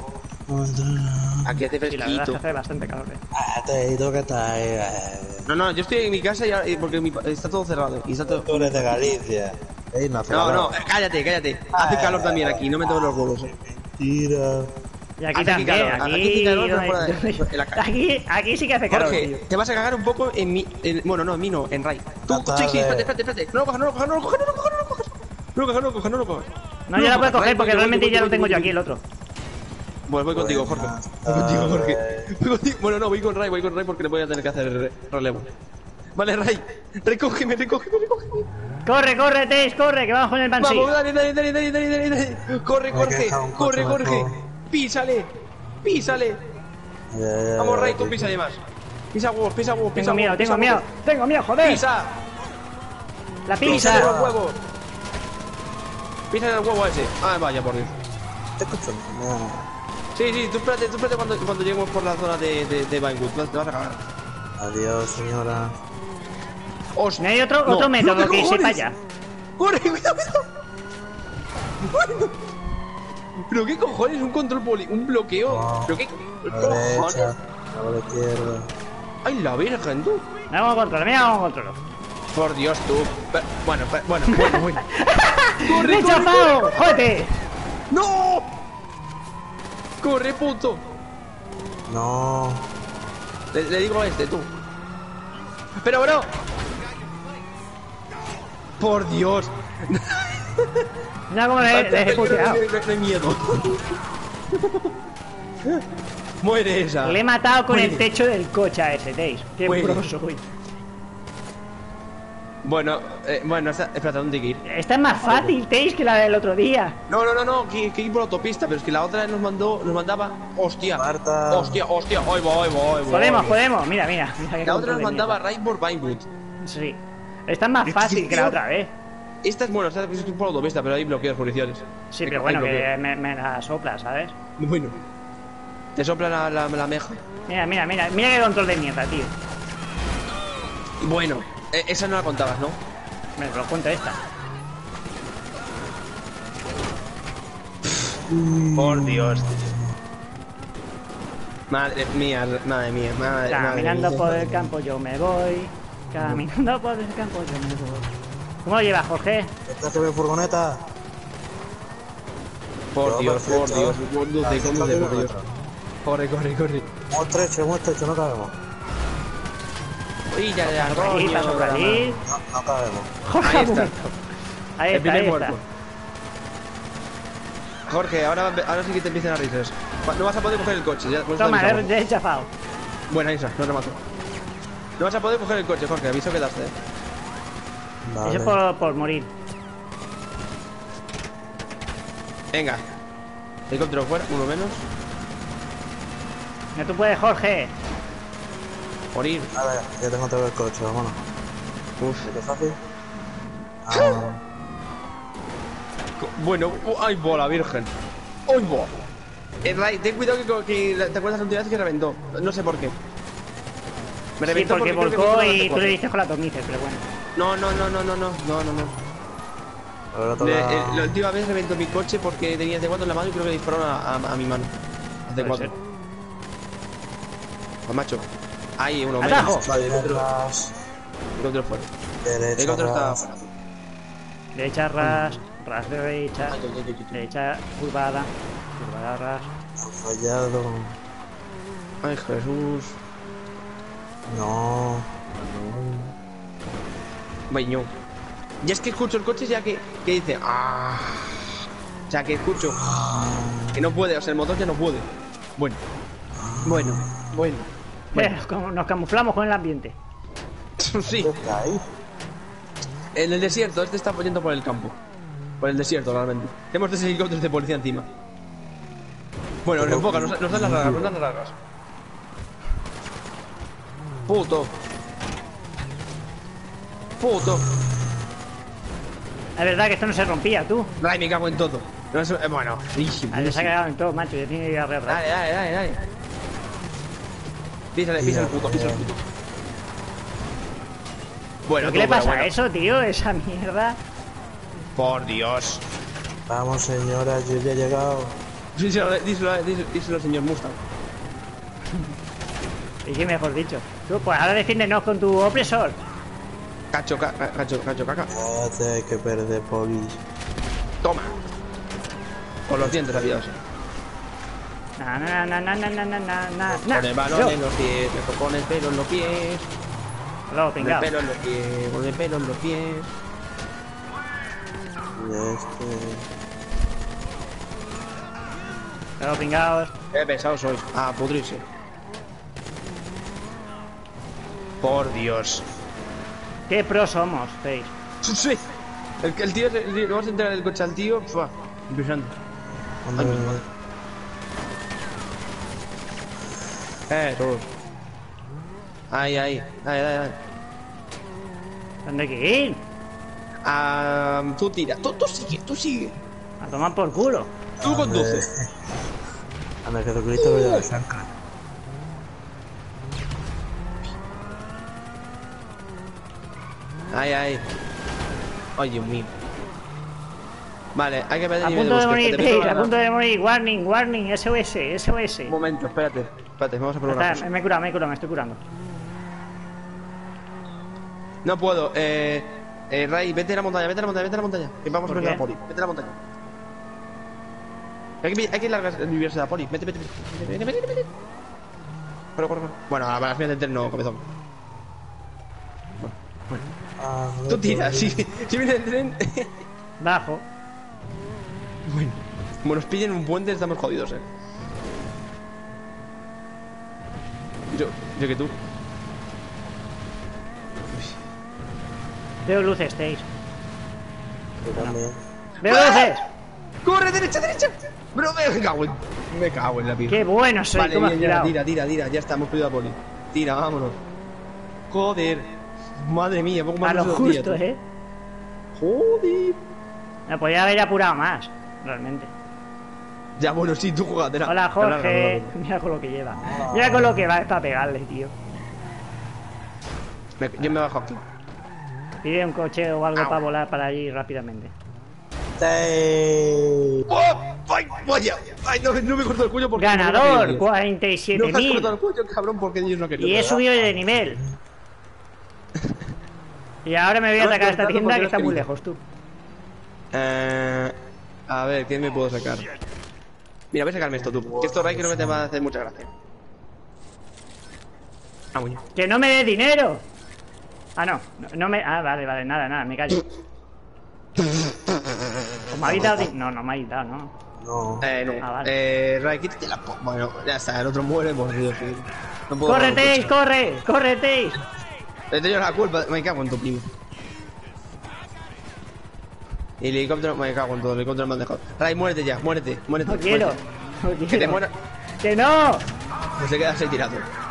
Aquí hace Sí, la verdad es que fresquito. hace bastante calor. eh. Ah, te digo que está ahí. eh. No, no, yo estoy en mi casa y ahora- y porque mi pa- está todo cerrado. Y está todo... Tú eres de Galicia. Ey, no hace No, calor. no, eh, cállate, cállate. Hace calor también aquí, no me toques los huevos. eh. Mentira. Y aquí Hace también, calor, aquí, aquí hace calor, pero donde- fuera de- donde- en la calle. aquí, aquí sí que hace calor, Jorge, tío. te vas a cagar un poco en mi... en- bueno, no, en mí no, en Ray. Tú, Esta sí, sí, tarde. espérate, espérate, espérate. No lo cojas, no lo cojas, no lo cojas, no lo cojas, no lo cojas. No lo cojas, no lo cojas, no lo cojas. No, yo la puedo coger Ray, porque voy, voy, realmente voy, ya voy, lo tengo voy, yo voy. aquí el otro. Pues voy contigo, Jorge. Buenas Voy contigo, Jorge. tardes. Voy contigo. Bueno, no, voy con Ray, voy con Ray porque le voy a tener que hacer re- relevo. Vale, Ray, recógeme, recógeme, recógeme. Corre, corre, Teis, corre, que vamos con el Banshee. Vamos, dale, dale, dale, dale, dale, dale, dale. Corre, Me Jorge, queja un corre, coche Jorge. mejor. Písale, písale. Ya, ya, Vamos, ya, Ray, ya, tú ya. pisa más. Pisa huevos, pisa huevos, pisa Tengo miedo, huevos. tengo pisa miedo, huevos. tengo miedo, joder. Pisa, La pisa pizza. los huevos. Pisa el huevo ese. Ah, vaya, por Dios. Te escucho. No. Sí, sí, tú espérate, tú espérate cuando, cuando lleguemos por la zona de, de, de Vinewood. Te vas- te vas a cagar. Adiós, señora. Hostia. No hay otro, No, otro método no, ¿qué que se cojones? vaya. ¡Corre, cuidado, cuidado! Bueno. ¿Pero qué cojones? Un control poli... un bloqueo. No. ¿Pero qué A la cojones? derecha. A la izquierda. ¡Ay, la virgen, tú! Mira cómo controlo, mira cómo controlo. Por Dios, tú. Pe- Bueno, pe- bueno, bueno, bueno. ¡Me he chafado! ¡Jódete! ¡No! ¡Corre, puto! No. Le, le digo a este, tú. Pero, bro. Por Dios. Mira cómo le, le he puteado. No, no, no hay miedo. Muere esa. Le he matado con el Muere. techo del coche a ese, Teis. Qué Muere. pro soy. Bueno, eh, bueno, esta, espérate, ¿dónde hay que ir? Esta es más fácil, Teis, que la del otro día. No, no, no, no, que, que ir por autopista, pero es que la otra nos mandó, nos mandaba. Hostia, Marta. hostia, hostia, hoy voy, voy, voy. Podemos, podemos. Mira, mira. mira qué La otra control nos de mandaba mierda. Raid por Vinewood. Sí. Esta es más fácil que la otra vez. Esta es buena, esta es por autopista, pero hay bloqueos policiales. Sí, Hay- pero hay bueno, bloqueo. que me, me la sopla, ¿sabes? Bueno. Te sopla la, la, la meja. Mira, mira, mira. Mira qué control de mierda, tío. Bueno, eh, esa no la contabas, ¿no? Me lo cuento esta. Por Dios. Madre mía, madre mía, madre, Caminando madre por mía. el campo yo me voy. Caminando por el campo yo me voy. ¿Cómo lo llevas, Jorge? ¿Esta que ve furgoneta? Por Yo, Dios, por perfecto. Dios, conduce, Aquí conduce, está por Dios. kilómetro. Corre, corre, corre. Hemos estrecho, hemos estrecho, no cabemos. Uy, ya, ya, Paso por allí, coño, paso por allí. No, no cabemos. Jorge Ahí ha está. muerto. Ahí El está, primer ahí está. muerto. Jorge, ahora, ahora sí que te empiezan a risas. Va- No vas a poder coger el coche, ya. por eso te Toma, avisamos. le he chafado. Buena Isa, no te mato. No vas a poder coger el coche, Jorge, aviso que daste. Vale. Eso es por, por morir. Venga. Helicóptero fuera, uno menos. No tú puedes, Jorge. Morir. A ver, ya tengo todo el coche, vámonos. Uf. ¿Qué fácil? Ah, Bueno, uh, ay, bola, virgen. ¡Ay, bola! Eh, Ray, ten cuidado que, que te acuerdas la última vez que reventó. No sé por qué. Me Sí, reventó porque creo que volcó me hizo y tú le noventa y cuatro. diste con la tomice, pero bueno. No, no, no, no, no, no, no, no, no. ahora toca... Le- eh, la última vez reventó mi coche porque tenía C cuatro en la mano y creo que dispararon a, a, a mi mano. C Puede cuatro. ser. Pues macho. Ahí, uno ¡Atajo! menos. Vale, helicóptero, Ras, helicóptero fuera. derecha, Helicóptero está ras. fuera. Derecha, ras, ras derecha, Ay, ay, ay, ay, ay. derecha, curvada, curvada, ras. Han fallado. Ay, Jesús. No. Baño. Ya es que escucho el coche ya que, que dice. Ah. O sea, que escucho. Que no puede, o sea, el motor ya no puede. Bueno. Bueno. Bueno. Eh, como nos camuflamos con el ambiente. Sí. ¿Qué está ahí? En el desierto, este está yendo por el campo. Por el desierto, realmente. Tenemos tres helicópteros de policía encima. Bueno, nos enfoca, nos, nos dan las largas, nos dan las largas. Puto. Puto. Es verdad que esto no se rompía, tú. Ay, me cago en todo. No, eso- eh, bueno, buenísimo. Ah, se ha cagado en todo, macho. Ya tiene que ir a re Dale, dale, dale, dale. Písale, pisa el puto, pisa el puto. Bueno, ¿Pero qué le todo, pasa bueno. a eso, tío? Esa mierda. Por Dios. Vamos, señora, yo ya he llegado. Díselo, díselo, díselo, díselo, señor Mustang. Y qué mejor dicho. Tú, pues ahora defiéndenos con tu opresor. Cacho, ca- ca- cacho, cacho, caca. Cállate, que perder polis. Toma. Con los dientes afilados. Na, na, na, na, na, na, na, na, na. Con el balón en los pies, me tocó con el pelo en los pies. Luego, Con el pingao. pelo en los pies, con el pelo en los pies. Y este... Luego, pingaos. Qué pesado sois. A pudrirse. Por Dios. Qué pro somos, Face. Sí. El, el tío, se- le vamos a entrar en el coche al tío. Fua. Impresionante. ¿Dónde? Ay, mi madre. Eh, todos. Ahí, ahí. Ahí, ahí, ahí. ¿Dónde hay que ir? Ah, tú tira. Tú, tú sigue, tú sigue. A tomar por culo. Tú conduces. Anda, Jesucristo que ya la saca. Ahí, ahí. Ay, Dios mío. Vale, hay que pedir A nivel punto de búsqueda. morir, Te meto Face. la- A punto de morir. Warning, warning. S O S, S O S. Un momento, espérate. Espérate, vamos a probar una Espera, cosa. me he curado, me he curado, me estoy curando. No puedo, eh. Eh, Ray, vete a la montaña, vete a la montaña, vete a la montaña. Que vamos a ¿Por ver qué? la poli. Vete a la montaña. Hay que, hay que largar el universo de la poli. Vete, vete, vete. Vete, vete, vete, vete. Corre, corre, corre. Bueno, a las finales del tren no, cabezón. Ah, Tú tiras, si, si viene el tren. Bajo. Bueno, como nos pillen un puente, estamos jodidos, eh. Yo, yo que tú. Veo luces, Face. Yo también. Veo luces. ¡Corre, derecha, derecha! Bro, me cago en. Me cago en la pija. Qué bueno soy. Vale, ¿Cómo has bien, ya, tirado? tira, tira, tira, ya está, hemos perdido a poli. Tira, vámonos. Joder. Madre mía, poco más A lo no se lo justo, pilla, eh. tú. Joder. Me podría haber apurado más, realmente. Ya, bueno, sí, tú jugatera. Hola, Te largas, Jorge. no, Mira con lo que lleva. Mira con lo que va para pegarle, tío. no, no. Me- yo me bajo aquí. Pide un coche o algo Au. para volar para allí rápidamente. ¡Ey! ¡Oh! ¡Ay, vaya! ¡Ay, no, no me corto el cuello porque... Ganador, No cuarenta y siete me has mil. cortado el cuello, cabrón, porque ellos no querían. Y he subido de nivel. Y ahora me voy a No, atacar a esta no, tienda porque que no está muy quería. lejos, tú. Eh, a ver, ¿qué me puedo sacar? Mira, voy a sacarme esto, tú. Que esto, Ray, creo que te va a hacer mucha gracia. Ah, muñe. ¡Que no me dé dinero! Ah, no, no, no me... Ah, vale, vale, nada, nada, me callo. ¿O me habéis dado di- No, no me habéis dado, ¿no? No. Eh, no. Ah, vale. Eh, Ray, quítate la... po- Bueno, ya está, el otro muere, por Dios. Sí. No puedo... ¡Corre, parar el Teis, corre! ¡Corre, Teis! coche. Le tengo la culpa, me cago en tu primo. Y el helicóptero, me cago en todo, el helicóptero me han dejado. Ray, muérete ya, muérete, muérete. No quiero. muérete. No Que te quiero. muera. ¡Que no! Que se quedas ahí tirado.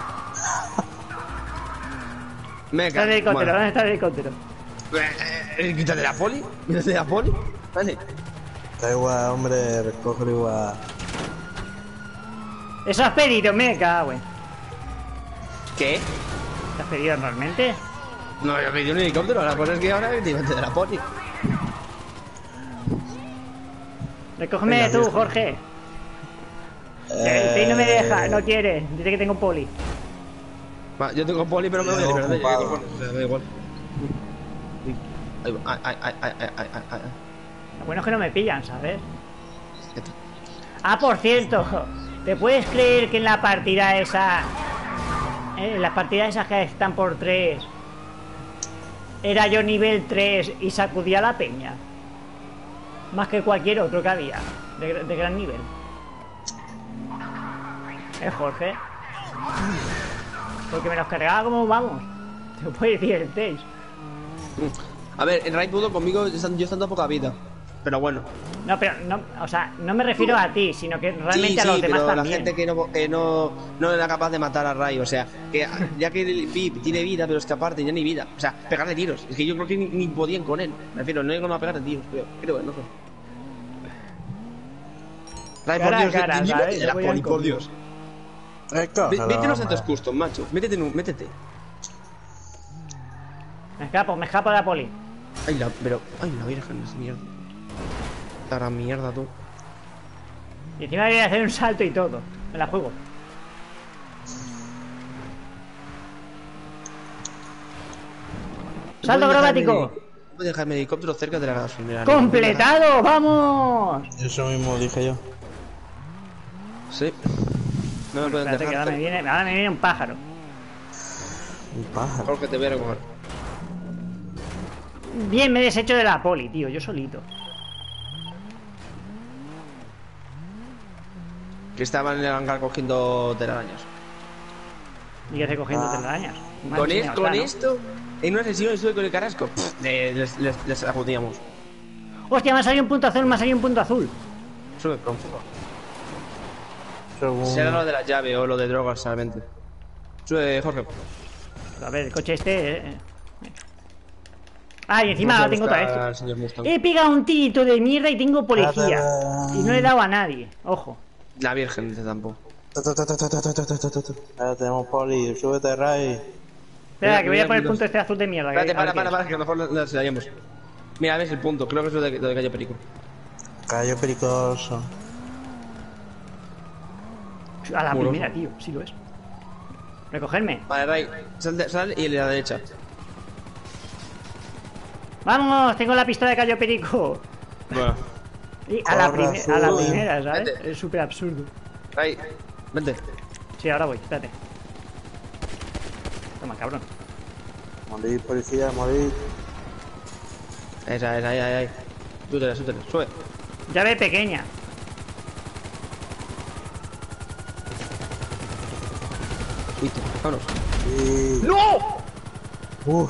Me Está el helicóptero, ¿dónde está el helicóptero? Eh, Quítate la poli, quítate la poli. Vale. Da igual, hombre, recógelo igual. Eso has pedido, me cago en. ¿Qué? ¿Te has pedido normalmente? No, yo pedí un helicóptero, la cosa es que ahora te de la poli. Recógeme Venga, tú, viejo. Jorge. El Pei no me deja, no quiere. Dice que tengo poli. Va, yo tengo poli, pero me voy a Yo liberar de ocupado. o sea, da igual. Ay, ay, ay, ay, ay, ay, ay, ay. Lo bueno es que no me pillan, ¿sabes? Ah, por cierto, ¿te puedes creer que en la partida esa... eh, en las partidas esas que están por tres... Era yo nivel tres y sacudía la peña? Más que cualquier otro que había, de, de gran nivel. ¿Eh, Jorge? Porque me los cargaba como vamos. Te lo puedes decir el Tails. A ver, en Ray pudo conmigo, yo estando- yo estando a poca vida. Pero bueno. No, pero no, o sea, no me refiero a ti, sino que realmente Sí, a los sí, demás pero la también. gente que no, que no, no era capaz de matar a Ray, o sea, que ya que el Pip tiene vida, pero es que aparte ya ni vida. O sea, pegarle tiros. Es que yo creo que ni, ni podían con él. Me refiero, no iban a pegarle tiros, creo. Creo, no sé. Ray, por Cara a Dios, cara, de- ¿sabes? de Yo la voy al poli, por conmigo. Dios. Recógelo, Ve- Vete a los hombre. centros custom, macho. Métete en un, métete. Me escapo, me escapo de la poli. Ay, la, pero, ay, la virgen, es mierda. La gran mierda, tú. Y encima voy a hacer un salto y todo. Me la juego. ¡Salto ¿Puedes dejarme acrobático! el- Puedes dejarme el helicóptero cerca de la gasolinera. ¡Completado! ¡Vamos! Eso mismo dije yo. Sí. No me pueden Espérate que ahora me dejar. viene, ahora me viene un pájaro. Un pájaro. Jorge, te voy a recoger. Bien, me he deshecho de la poli, tío, yo solito. Que estaban en el hangar cogiendo telarañas. Y que estoy cogiendo Ah. telarañas. Me Con, han es- enseñado, con claro. esto, en una sesión estuve con el carrasco. Pff, le- les, les, les acudíamos. Hostia, me ha salido un punto azul, me ha salido un punto azul. Sube. Según... Será lo de la llave o lo de drogas, solamente. Sube, Jorge. A ver, el coche este... eh, eh. Ah, y encima Vamos a ahora tengo buscar otra al vez. señor Mustang. He pegado un tirito de mierda y tengo policía. Ah, Y no he dado a nadie, ojo. La virgen, dice tampoco. Ta, ta, ta, ta, ta, ta, ta, ta, ta, ta. Ahora tenemos poli, súbete, Ray. Espera, Mira, que voy a mira, poner el mira. punto este azul de mierda. que- Espérate, a ver para, qué para, es. para, que a lo mejor la hallamos. Mira, ves el punto. Creo que es lo de, lo de Calle Perico. Callo pericoso. A la Muroso. primera, tío, sí lo es. Recogerme. Vale, Ray, sal, de- sal y a la derecha. ¡Vamos! Tengo la pistola de Cayo Perico. Bueno. Y a la, Corre, prime- a la azul. primera, ¿sabes? Vete. Es súper absurdo. Ray, vente. Sí, ahora voy, espérate. Toma, cabrón. Morir, policía, morir. Esa, esa, ahí, ahí, ahí. Sútele, sútele, sube. Llave pequeña. Listo, vámonos. Y... ¡No! Uh.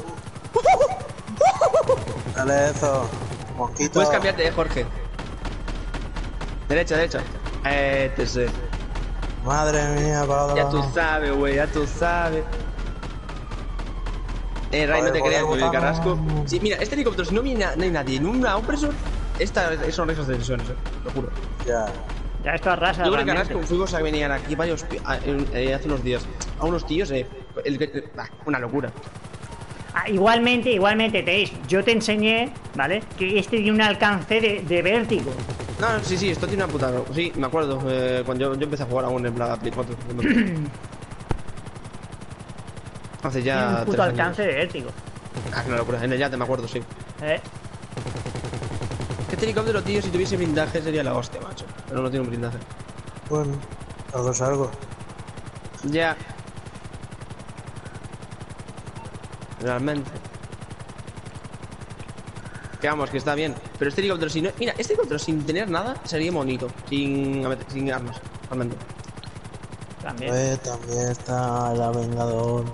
Dale eso. Mosquito. Puedes cambiarte, eh, Jorge. Derecha, derecha. Eh, te sé. Madre mía, para Ya tú sabes, güey, ya tú sabes. Eh, Ray, no te Joder, creas, joder, güey, el botana. carrasco. Sí, mira, este helicóptero, si no viene na- no hay nadie en una opresor, esta son risas de lesiones, eh, lo juro. Ya. Ya esto arrasa. Yo con el realmente. carrasco fuimos a venir aquí varios pi- a- en- eh, hace unos días. A unos tíos, eh. el- el- bah, una locura. Ah, igualmente, igualmente, Teis, yo te enseñé, ¿vale? Que este tiene un alcance de, de vértigo. No, no, sí, sí, esto tiene una putada. Sí, me acuerdo, eh, cuando yo, yo empecé a jugar aún en la Play cuatro. Hace Tiene ya un tres puto años. alcance de vértigo. Ah, es una locura. En el yate me acuerdo, sí. ¿Eh? Este helicóptero, tío, si tuviese blindaje sería la hostia, macho. Pero no tiene un blindaje. Bueno, algo es algo. Ya. Realmente. Que vamos, que está bien. Pero este helicóptero, si no. Mira, este helicóptero sin tener nada sería bonito. Sin, a ver, sin armas, realmente. También. Pues también está el Vengador.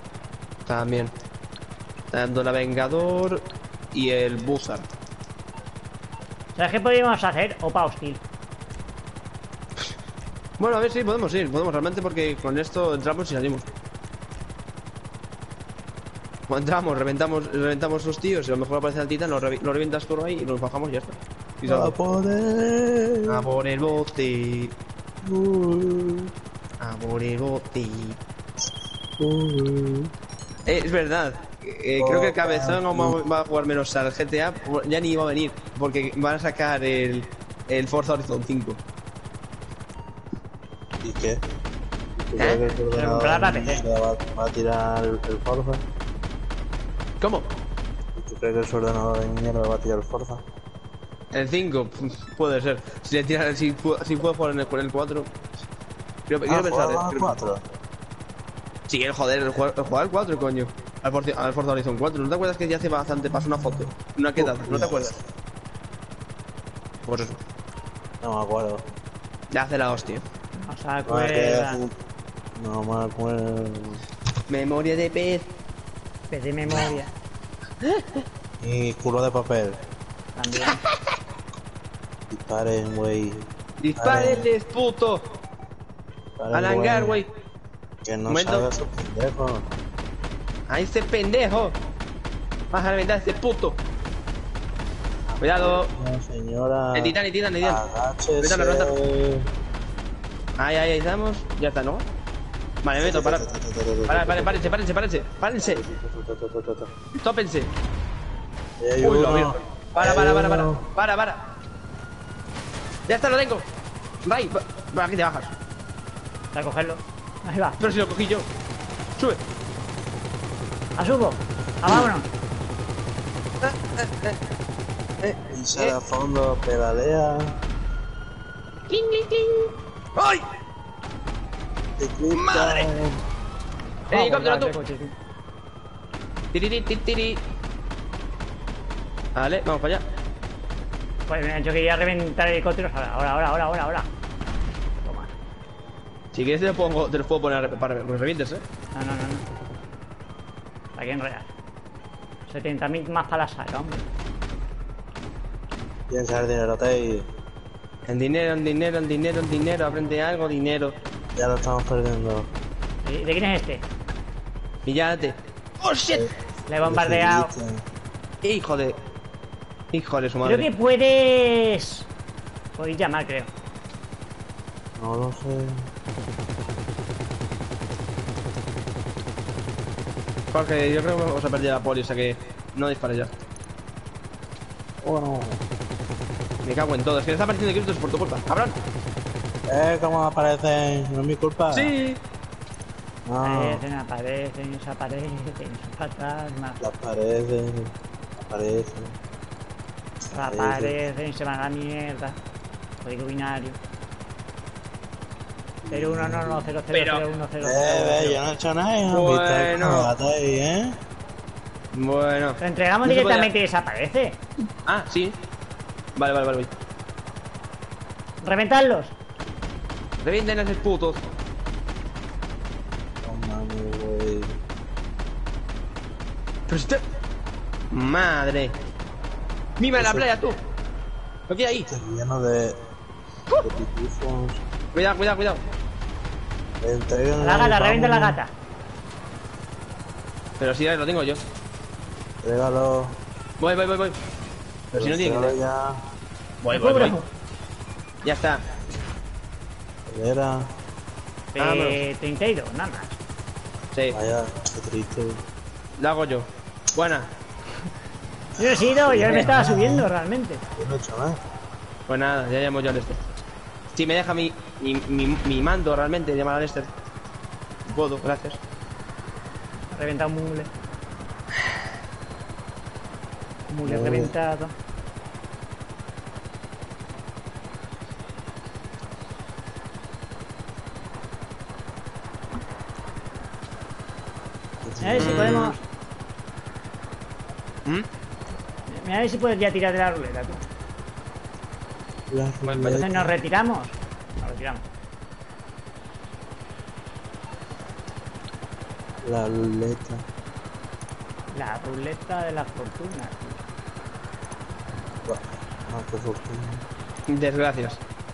También. Dando la Vengador y el Buzzard. ¿Sabes qué podríamos hacer? Opa hostil. Bueno, a ver si podemos ir, podemos realmente porque con esto entramos y salimos. Cuando entramos, reventamos, reventamos los tíos y a lo mejor aparece el titán, lo, revi lo revientas todo ahí y nos bajamos y ya está. Y A salgo. poder. A por el bote. Uh, A por el bote. uh. Eh, es verdad. Eh, creo que el cabezón va, va a jugar menos al G T A. Ya ni iba a venir. Porque van a sacar el, el Forza Horizon cinco. ¿Y qué? ¿Tú ¿Eh? crees que el Pero ordenador comprar la P C. va, va a tirar el, el Forza? ¿Cómo? ¿Tú crees que el ordenador de mierda va a tirar el Forza? El cinco, puede ser. Si le tira, si, pu- si puedo jugar en el, con el cuatro. Quiero, quiero Ah, pensar. juega a quiero- cuatro. Sí, el joder, el jugar, el jugar al cuatro, coño. Al, Forza- al Forza Horizon cuatro. ¿No te acuerdas que ya hace bastante pasó una foto? Una quedada, ¿no te acuerdas? Por eso. No me acuerdo. Ya hace la hostia. No se No me acuerda. acuerdo. No me acuerdo. Memoria de pez. Pez de memoria. Y culo de papel. También. Disparen, güey. Dispárenles, puto. Disparen, Al hangar, güey. Que no Momento. salga su pendejo. A ese pendejo. Vas a reventar a ese puto. Cuidado. No, señora. El titán, el titán, el titán. Agáchese. Revéntalo, revéntalo. Ahí, ahí, ahí estamos. Ya está, ¿no? Vale, me meto, para. Para, para, párense, párense, párense. Párense. Tópense. Ahí hay Uy, lo uno. vi. Para, para, para, para. Uno. Para, para. Ya está, lo tengo. Ray, va- va, aquí te bajas. Para cogerlo. Ahí va. Pero si lo cogí yo. Sube. A subo. Ah, vámonos. Pisa a fondo, pedalea. Cling, cling, cling. ¡Ay! Ciclista. ¡Madre! Ah, Helicóptero, pues, tú. coche, sí. Tiri, tiri, tiri. Vale, vamos para allá. Pues me han hecho que iba a reventar helicópteros. Ahora, ahora, ahora, ahora, ahora, ahora. Toma. Si quieres te los, pongo, te los puedo poner para que los revientes, eh. No, no, no, no. ¿Para qué enredar? setenta mil más para la saca, hombre. Piensa el dinero, Tei. El dinero, el dinero, el dinero, el dinero. Aprende algo, dinero. Ya lo estamos perdiendo. ¿De, de quién es este? Pillate. ¡Oh, shit! Le he bombardeado. Hijo de... Hijo de su Creo madre. que puedes... Podéis llamar, creo. No lo sé. Porque yo creo que vamos a perder la poli, o sea que no dispares ya. Bueno. Me cago en todo. Es que le está apareciendo gritos por tu culpa. ¡Cabrón! Eh, ¿cómo aparecen? ¿No es mi culpa? ¡Sí! No, Aparecen, aparecen, desaparecen, son fantasmas. aparecen. Aparecen. Aparecen, se van a la mierda. Código binario. cero uno no no cero cero cero uno cero Eh, ve, cero. yo no he hecho nada, hijo. Bueno. Viste el ahí, ¿eh? Bueno. Lo entregamos No se directamente y desaparece. Ah, sí. Vale, vale, vale. voy. Reventarlos. Revienten a esos putos. No mames, güey. Pero si te... Madre. Mima en la playa, tú. Lo que hay ahí. Está lleno de... de pitufos. Cuidado, cuidado, cuidado. Entreguen La gata, el revienta la vámonos. gata. Pero si ya lo tengo yo. Entrégalo. Voy, voy, voy, voy. Pero si no tiene que Entrégalo ser. ya. Voy, Me voy, cubro. voy. Ya está. Era. Eh, treinta y dos, nada más. Sí, Vaya, qué triste. lo hago yo. Buena. Yo he sido, yo me estaba subiendo realmente. Yo no he hecho nada. Pues nada, ya llamo yo al Lester. Si me deja mi, mi, mi, mi mando realmente llamar al Lester. Puedo, gracias. Ha reventado un mule. Mule Mule. reventado. A ver si podemos. ¿Mm? Mira a ver si puedes ya tirar de la ruleta, tú. La Bueno, Entonces ruleta. nos retiramos. Nos retiramos. La ruleta. La ruleta de la fortuna. Va. No, qué fortuna. Desgracias.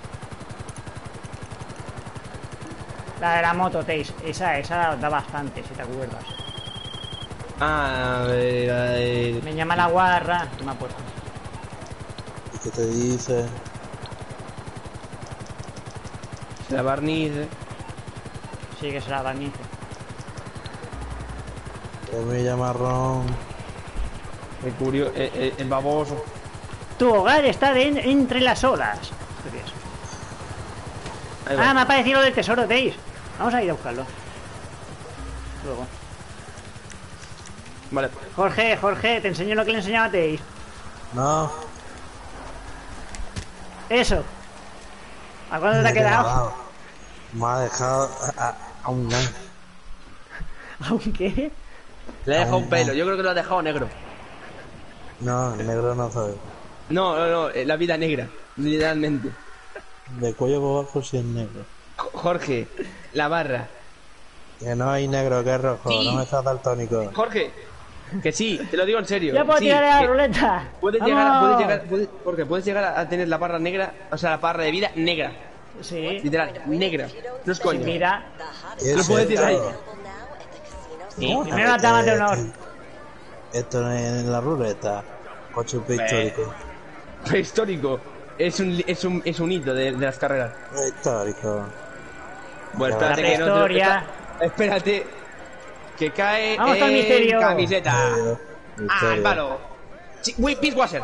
La de la moto, Teis. Esa, esa da bastante, si te acuerdas. Ah, a ver, a ver. Me llama la guarra. ¿Qué me ha puesto? ¿Y qué te dice? La barniz. Sí, que será barnice. Semilla marrón. El curioso, el, el, el baboso. Tu hogar está de- entre las olas. ¿Qué es eso? Ahí va. Ah, me ha parecido lo del tesoro, Teis. Vamos a ir a buscarlo. Luego. Vale. Jorge, Jorge, te enseño lo que le enseñaba a Teis. No. Eso. ¿A cuándo te ha me he quedado? Me ha dejado a, a, a un gan. Aunque. Le he dejado un Aún pelo, no. yo creo que lo ha dejado negro. No, negro no soy. No, no, no, eh, la vida negra, literalmente. De cuello por abajo sí es negro. Jo- Jorge, la barra. Que no hay negro, que es rojo. Sí. No me estás daltónico. Jorge, que sí, te lo digo en serio. Ya puedo sí, tirar a la que ruleta. Puedes ¡Vamos! llegar, puedes llegar, puedes- Jorge, puedes llegar a tener la barra negra, o sea, la barra de vida negra. Sí. Literal, negra. No es coño. Mira. Lo puedes decir ahí. ¿Cómo? Primero las damas de honor. Esto no es en la ruleta. Coche histórico. Prehistórico. Es un, es un, es un hito de, de las carreras. Histórico. Bueno, La espérate que no te lo- prehistoria. espera- Espérate. Que cae Vamos al en misterio. camiseta. Misterio. Ah, Misterio. el palo. Sí, uy, Pisswasher.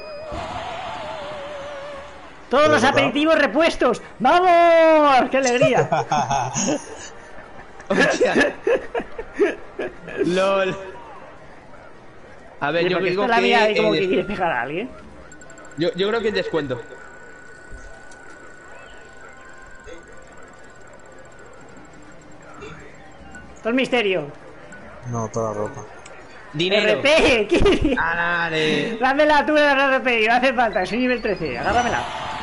Todos los Pero, aperitivos repuestos. ¡Vamos! ¡Qué alegría! Hostia. LOL. A ver, Oye, yo porque digo esto la que, mía ahí como eh, que quieres pegar a alguien. yo, yo creo que es descuento. Todo el misterio. No, toda la ropa. Dinero. R P. ¿Qué? Ah, dale. Dámela tú de la R P. No hace falta. Soy nivel trece. Agárramela.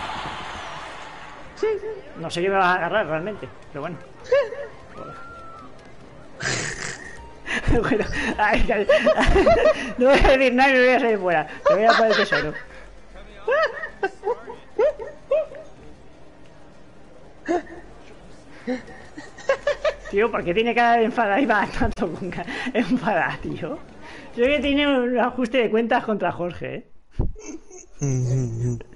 No sé qué me vas a agarrar realmente. Pero bueno. Bueno, ay, ay, no voy a decir nada y me voy a salir fuera. Te voy a poner el tesoro. Tío, ¿por qué tiene cara de enfadada y va tanto con cara enfadada, tío? Yo creo que tiene un ajuste de cuentas contra Jorge, ¿eh?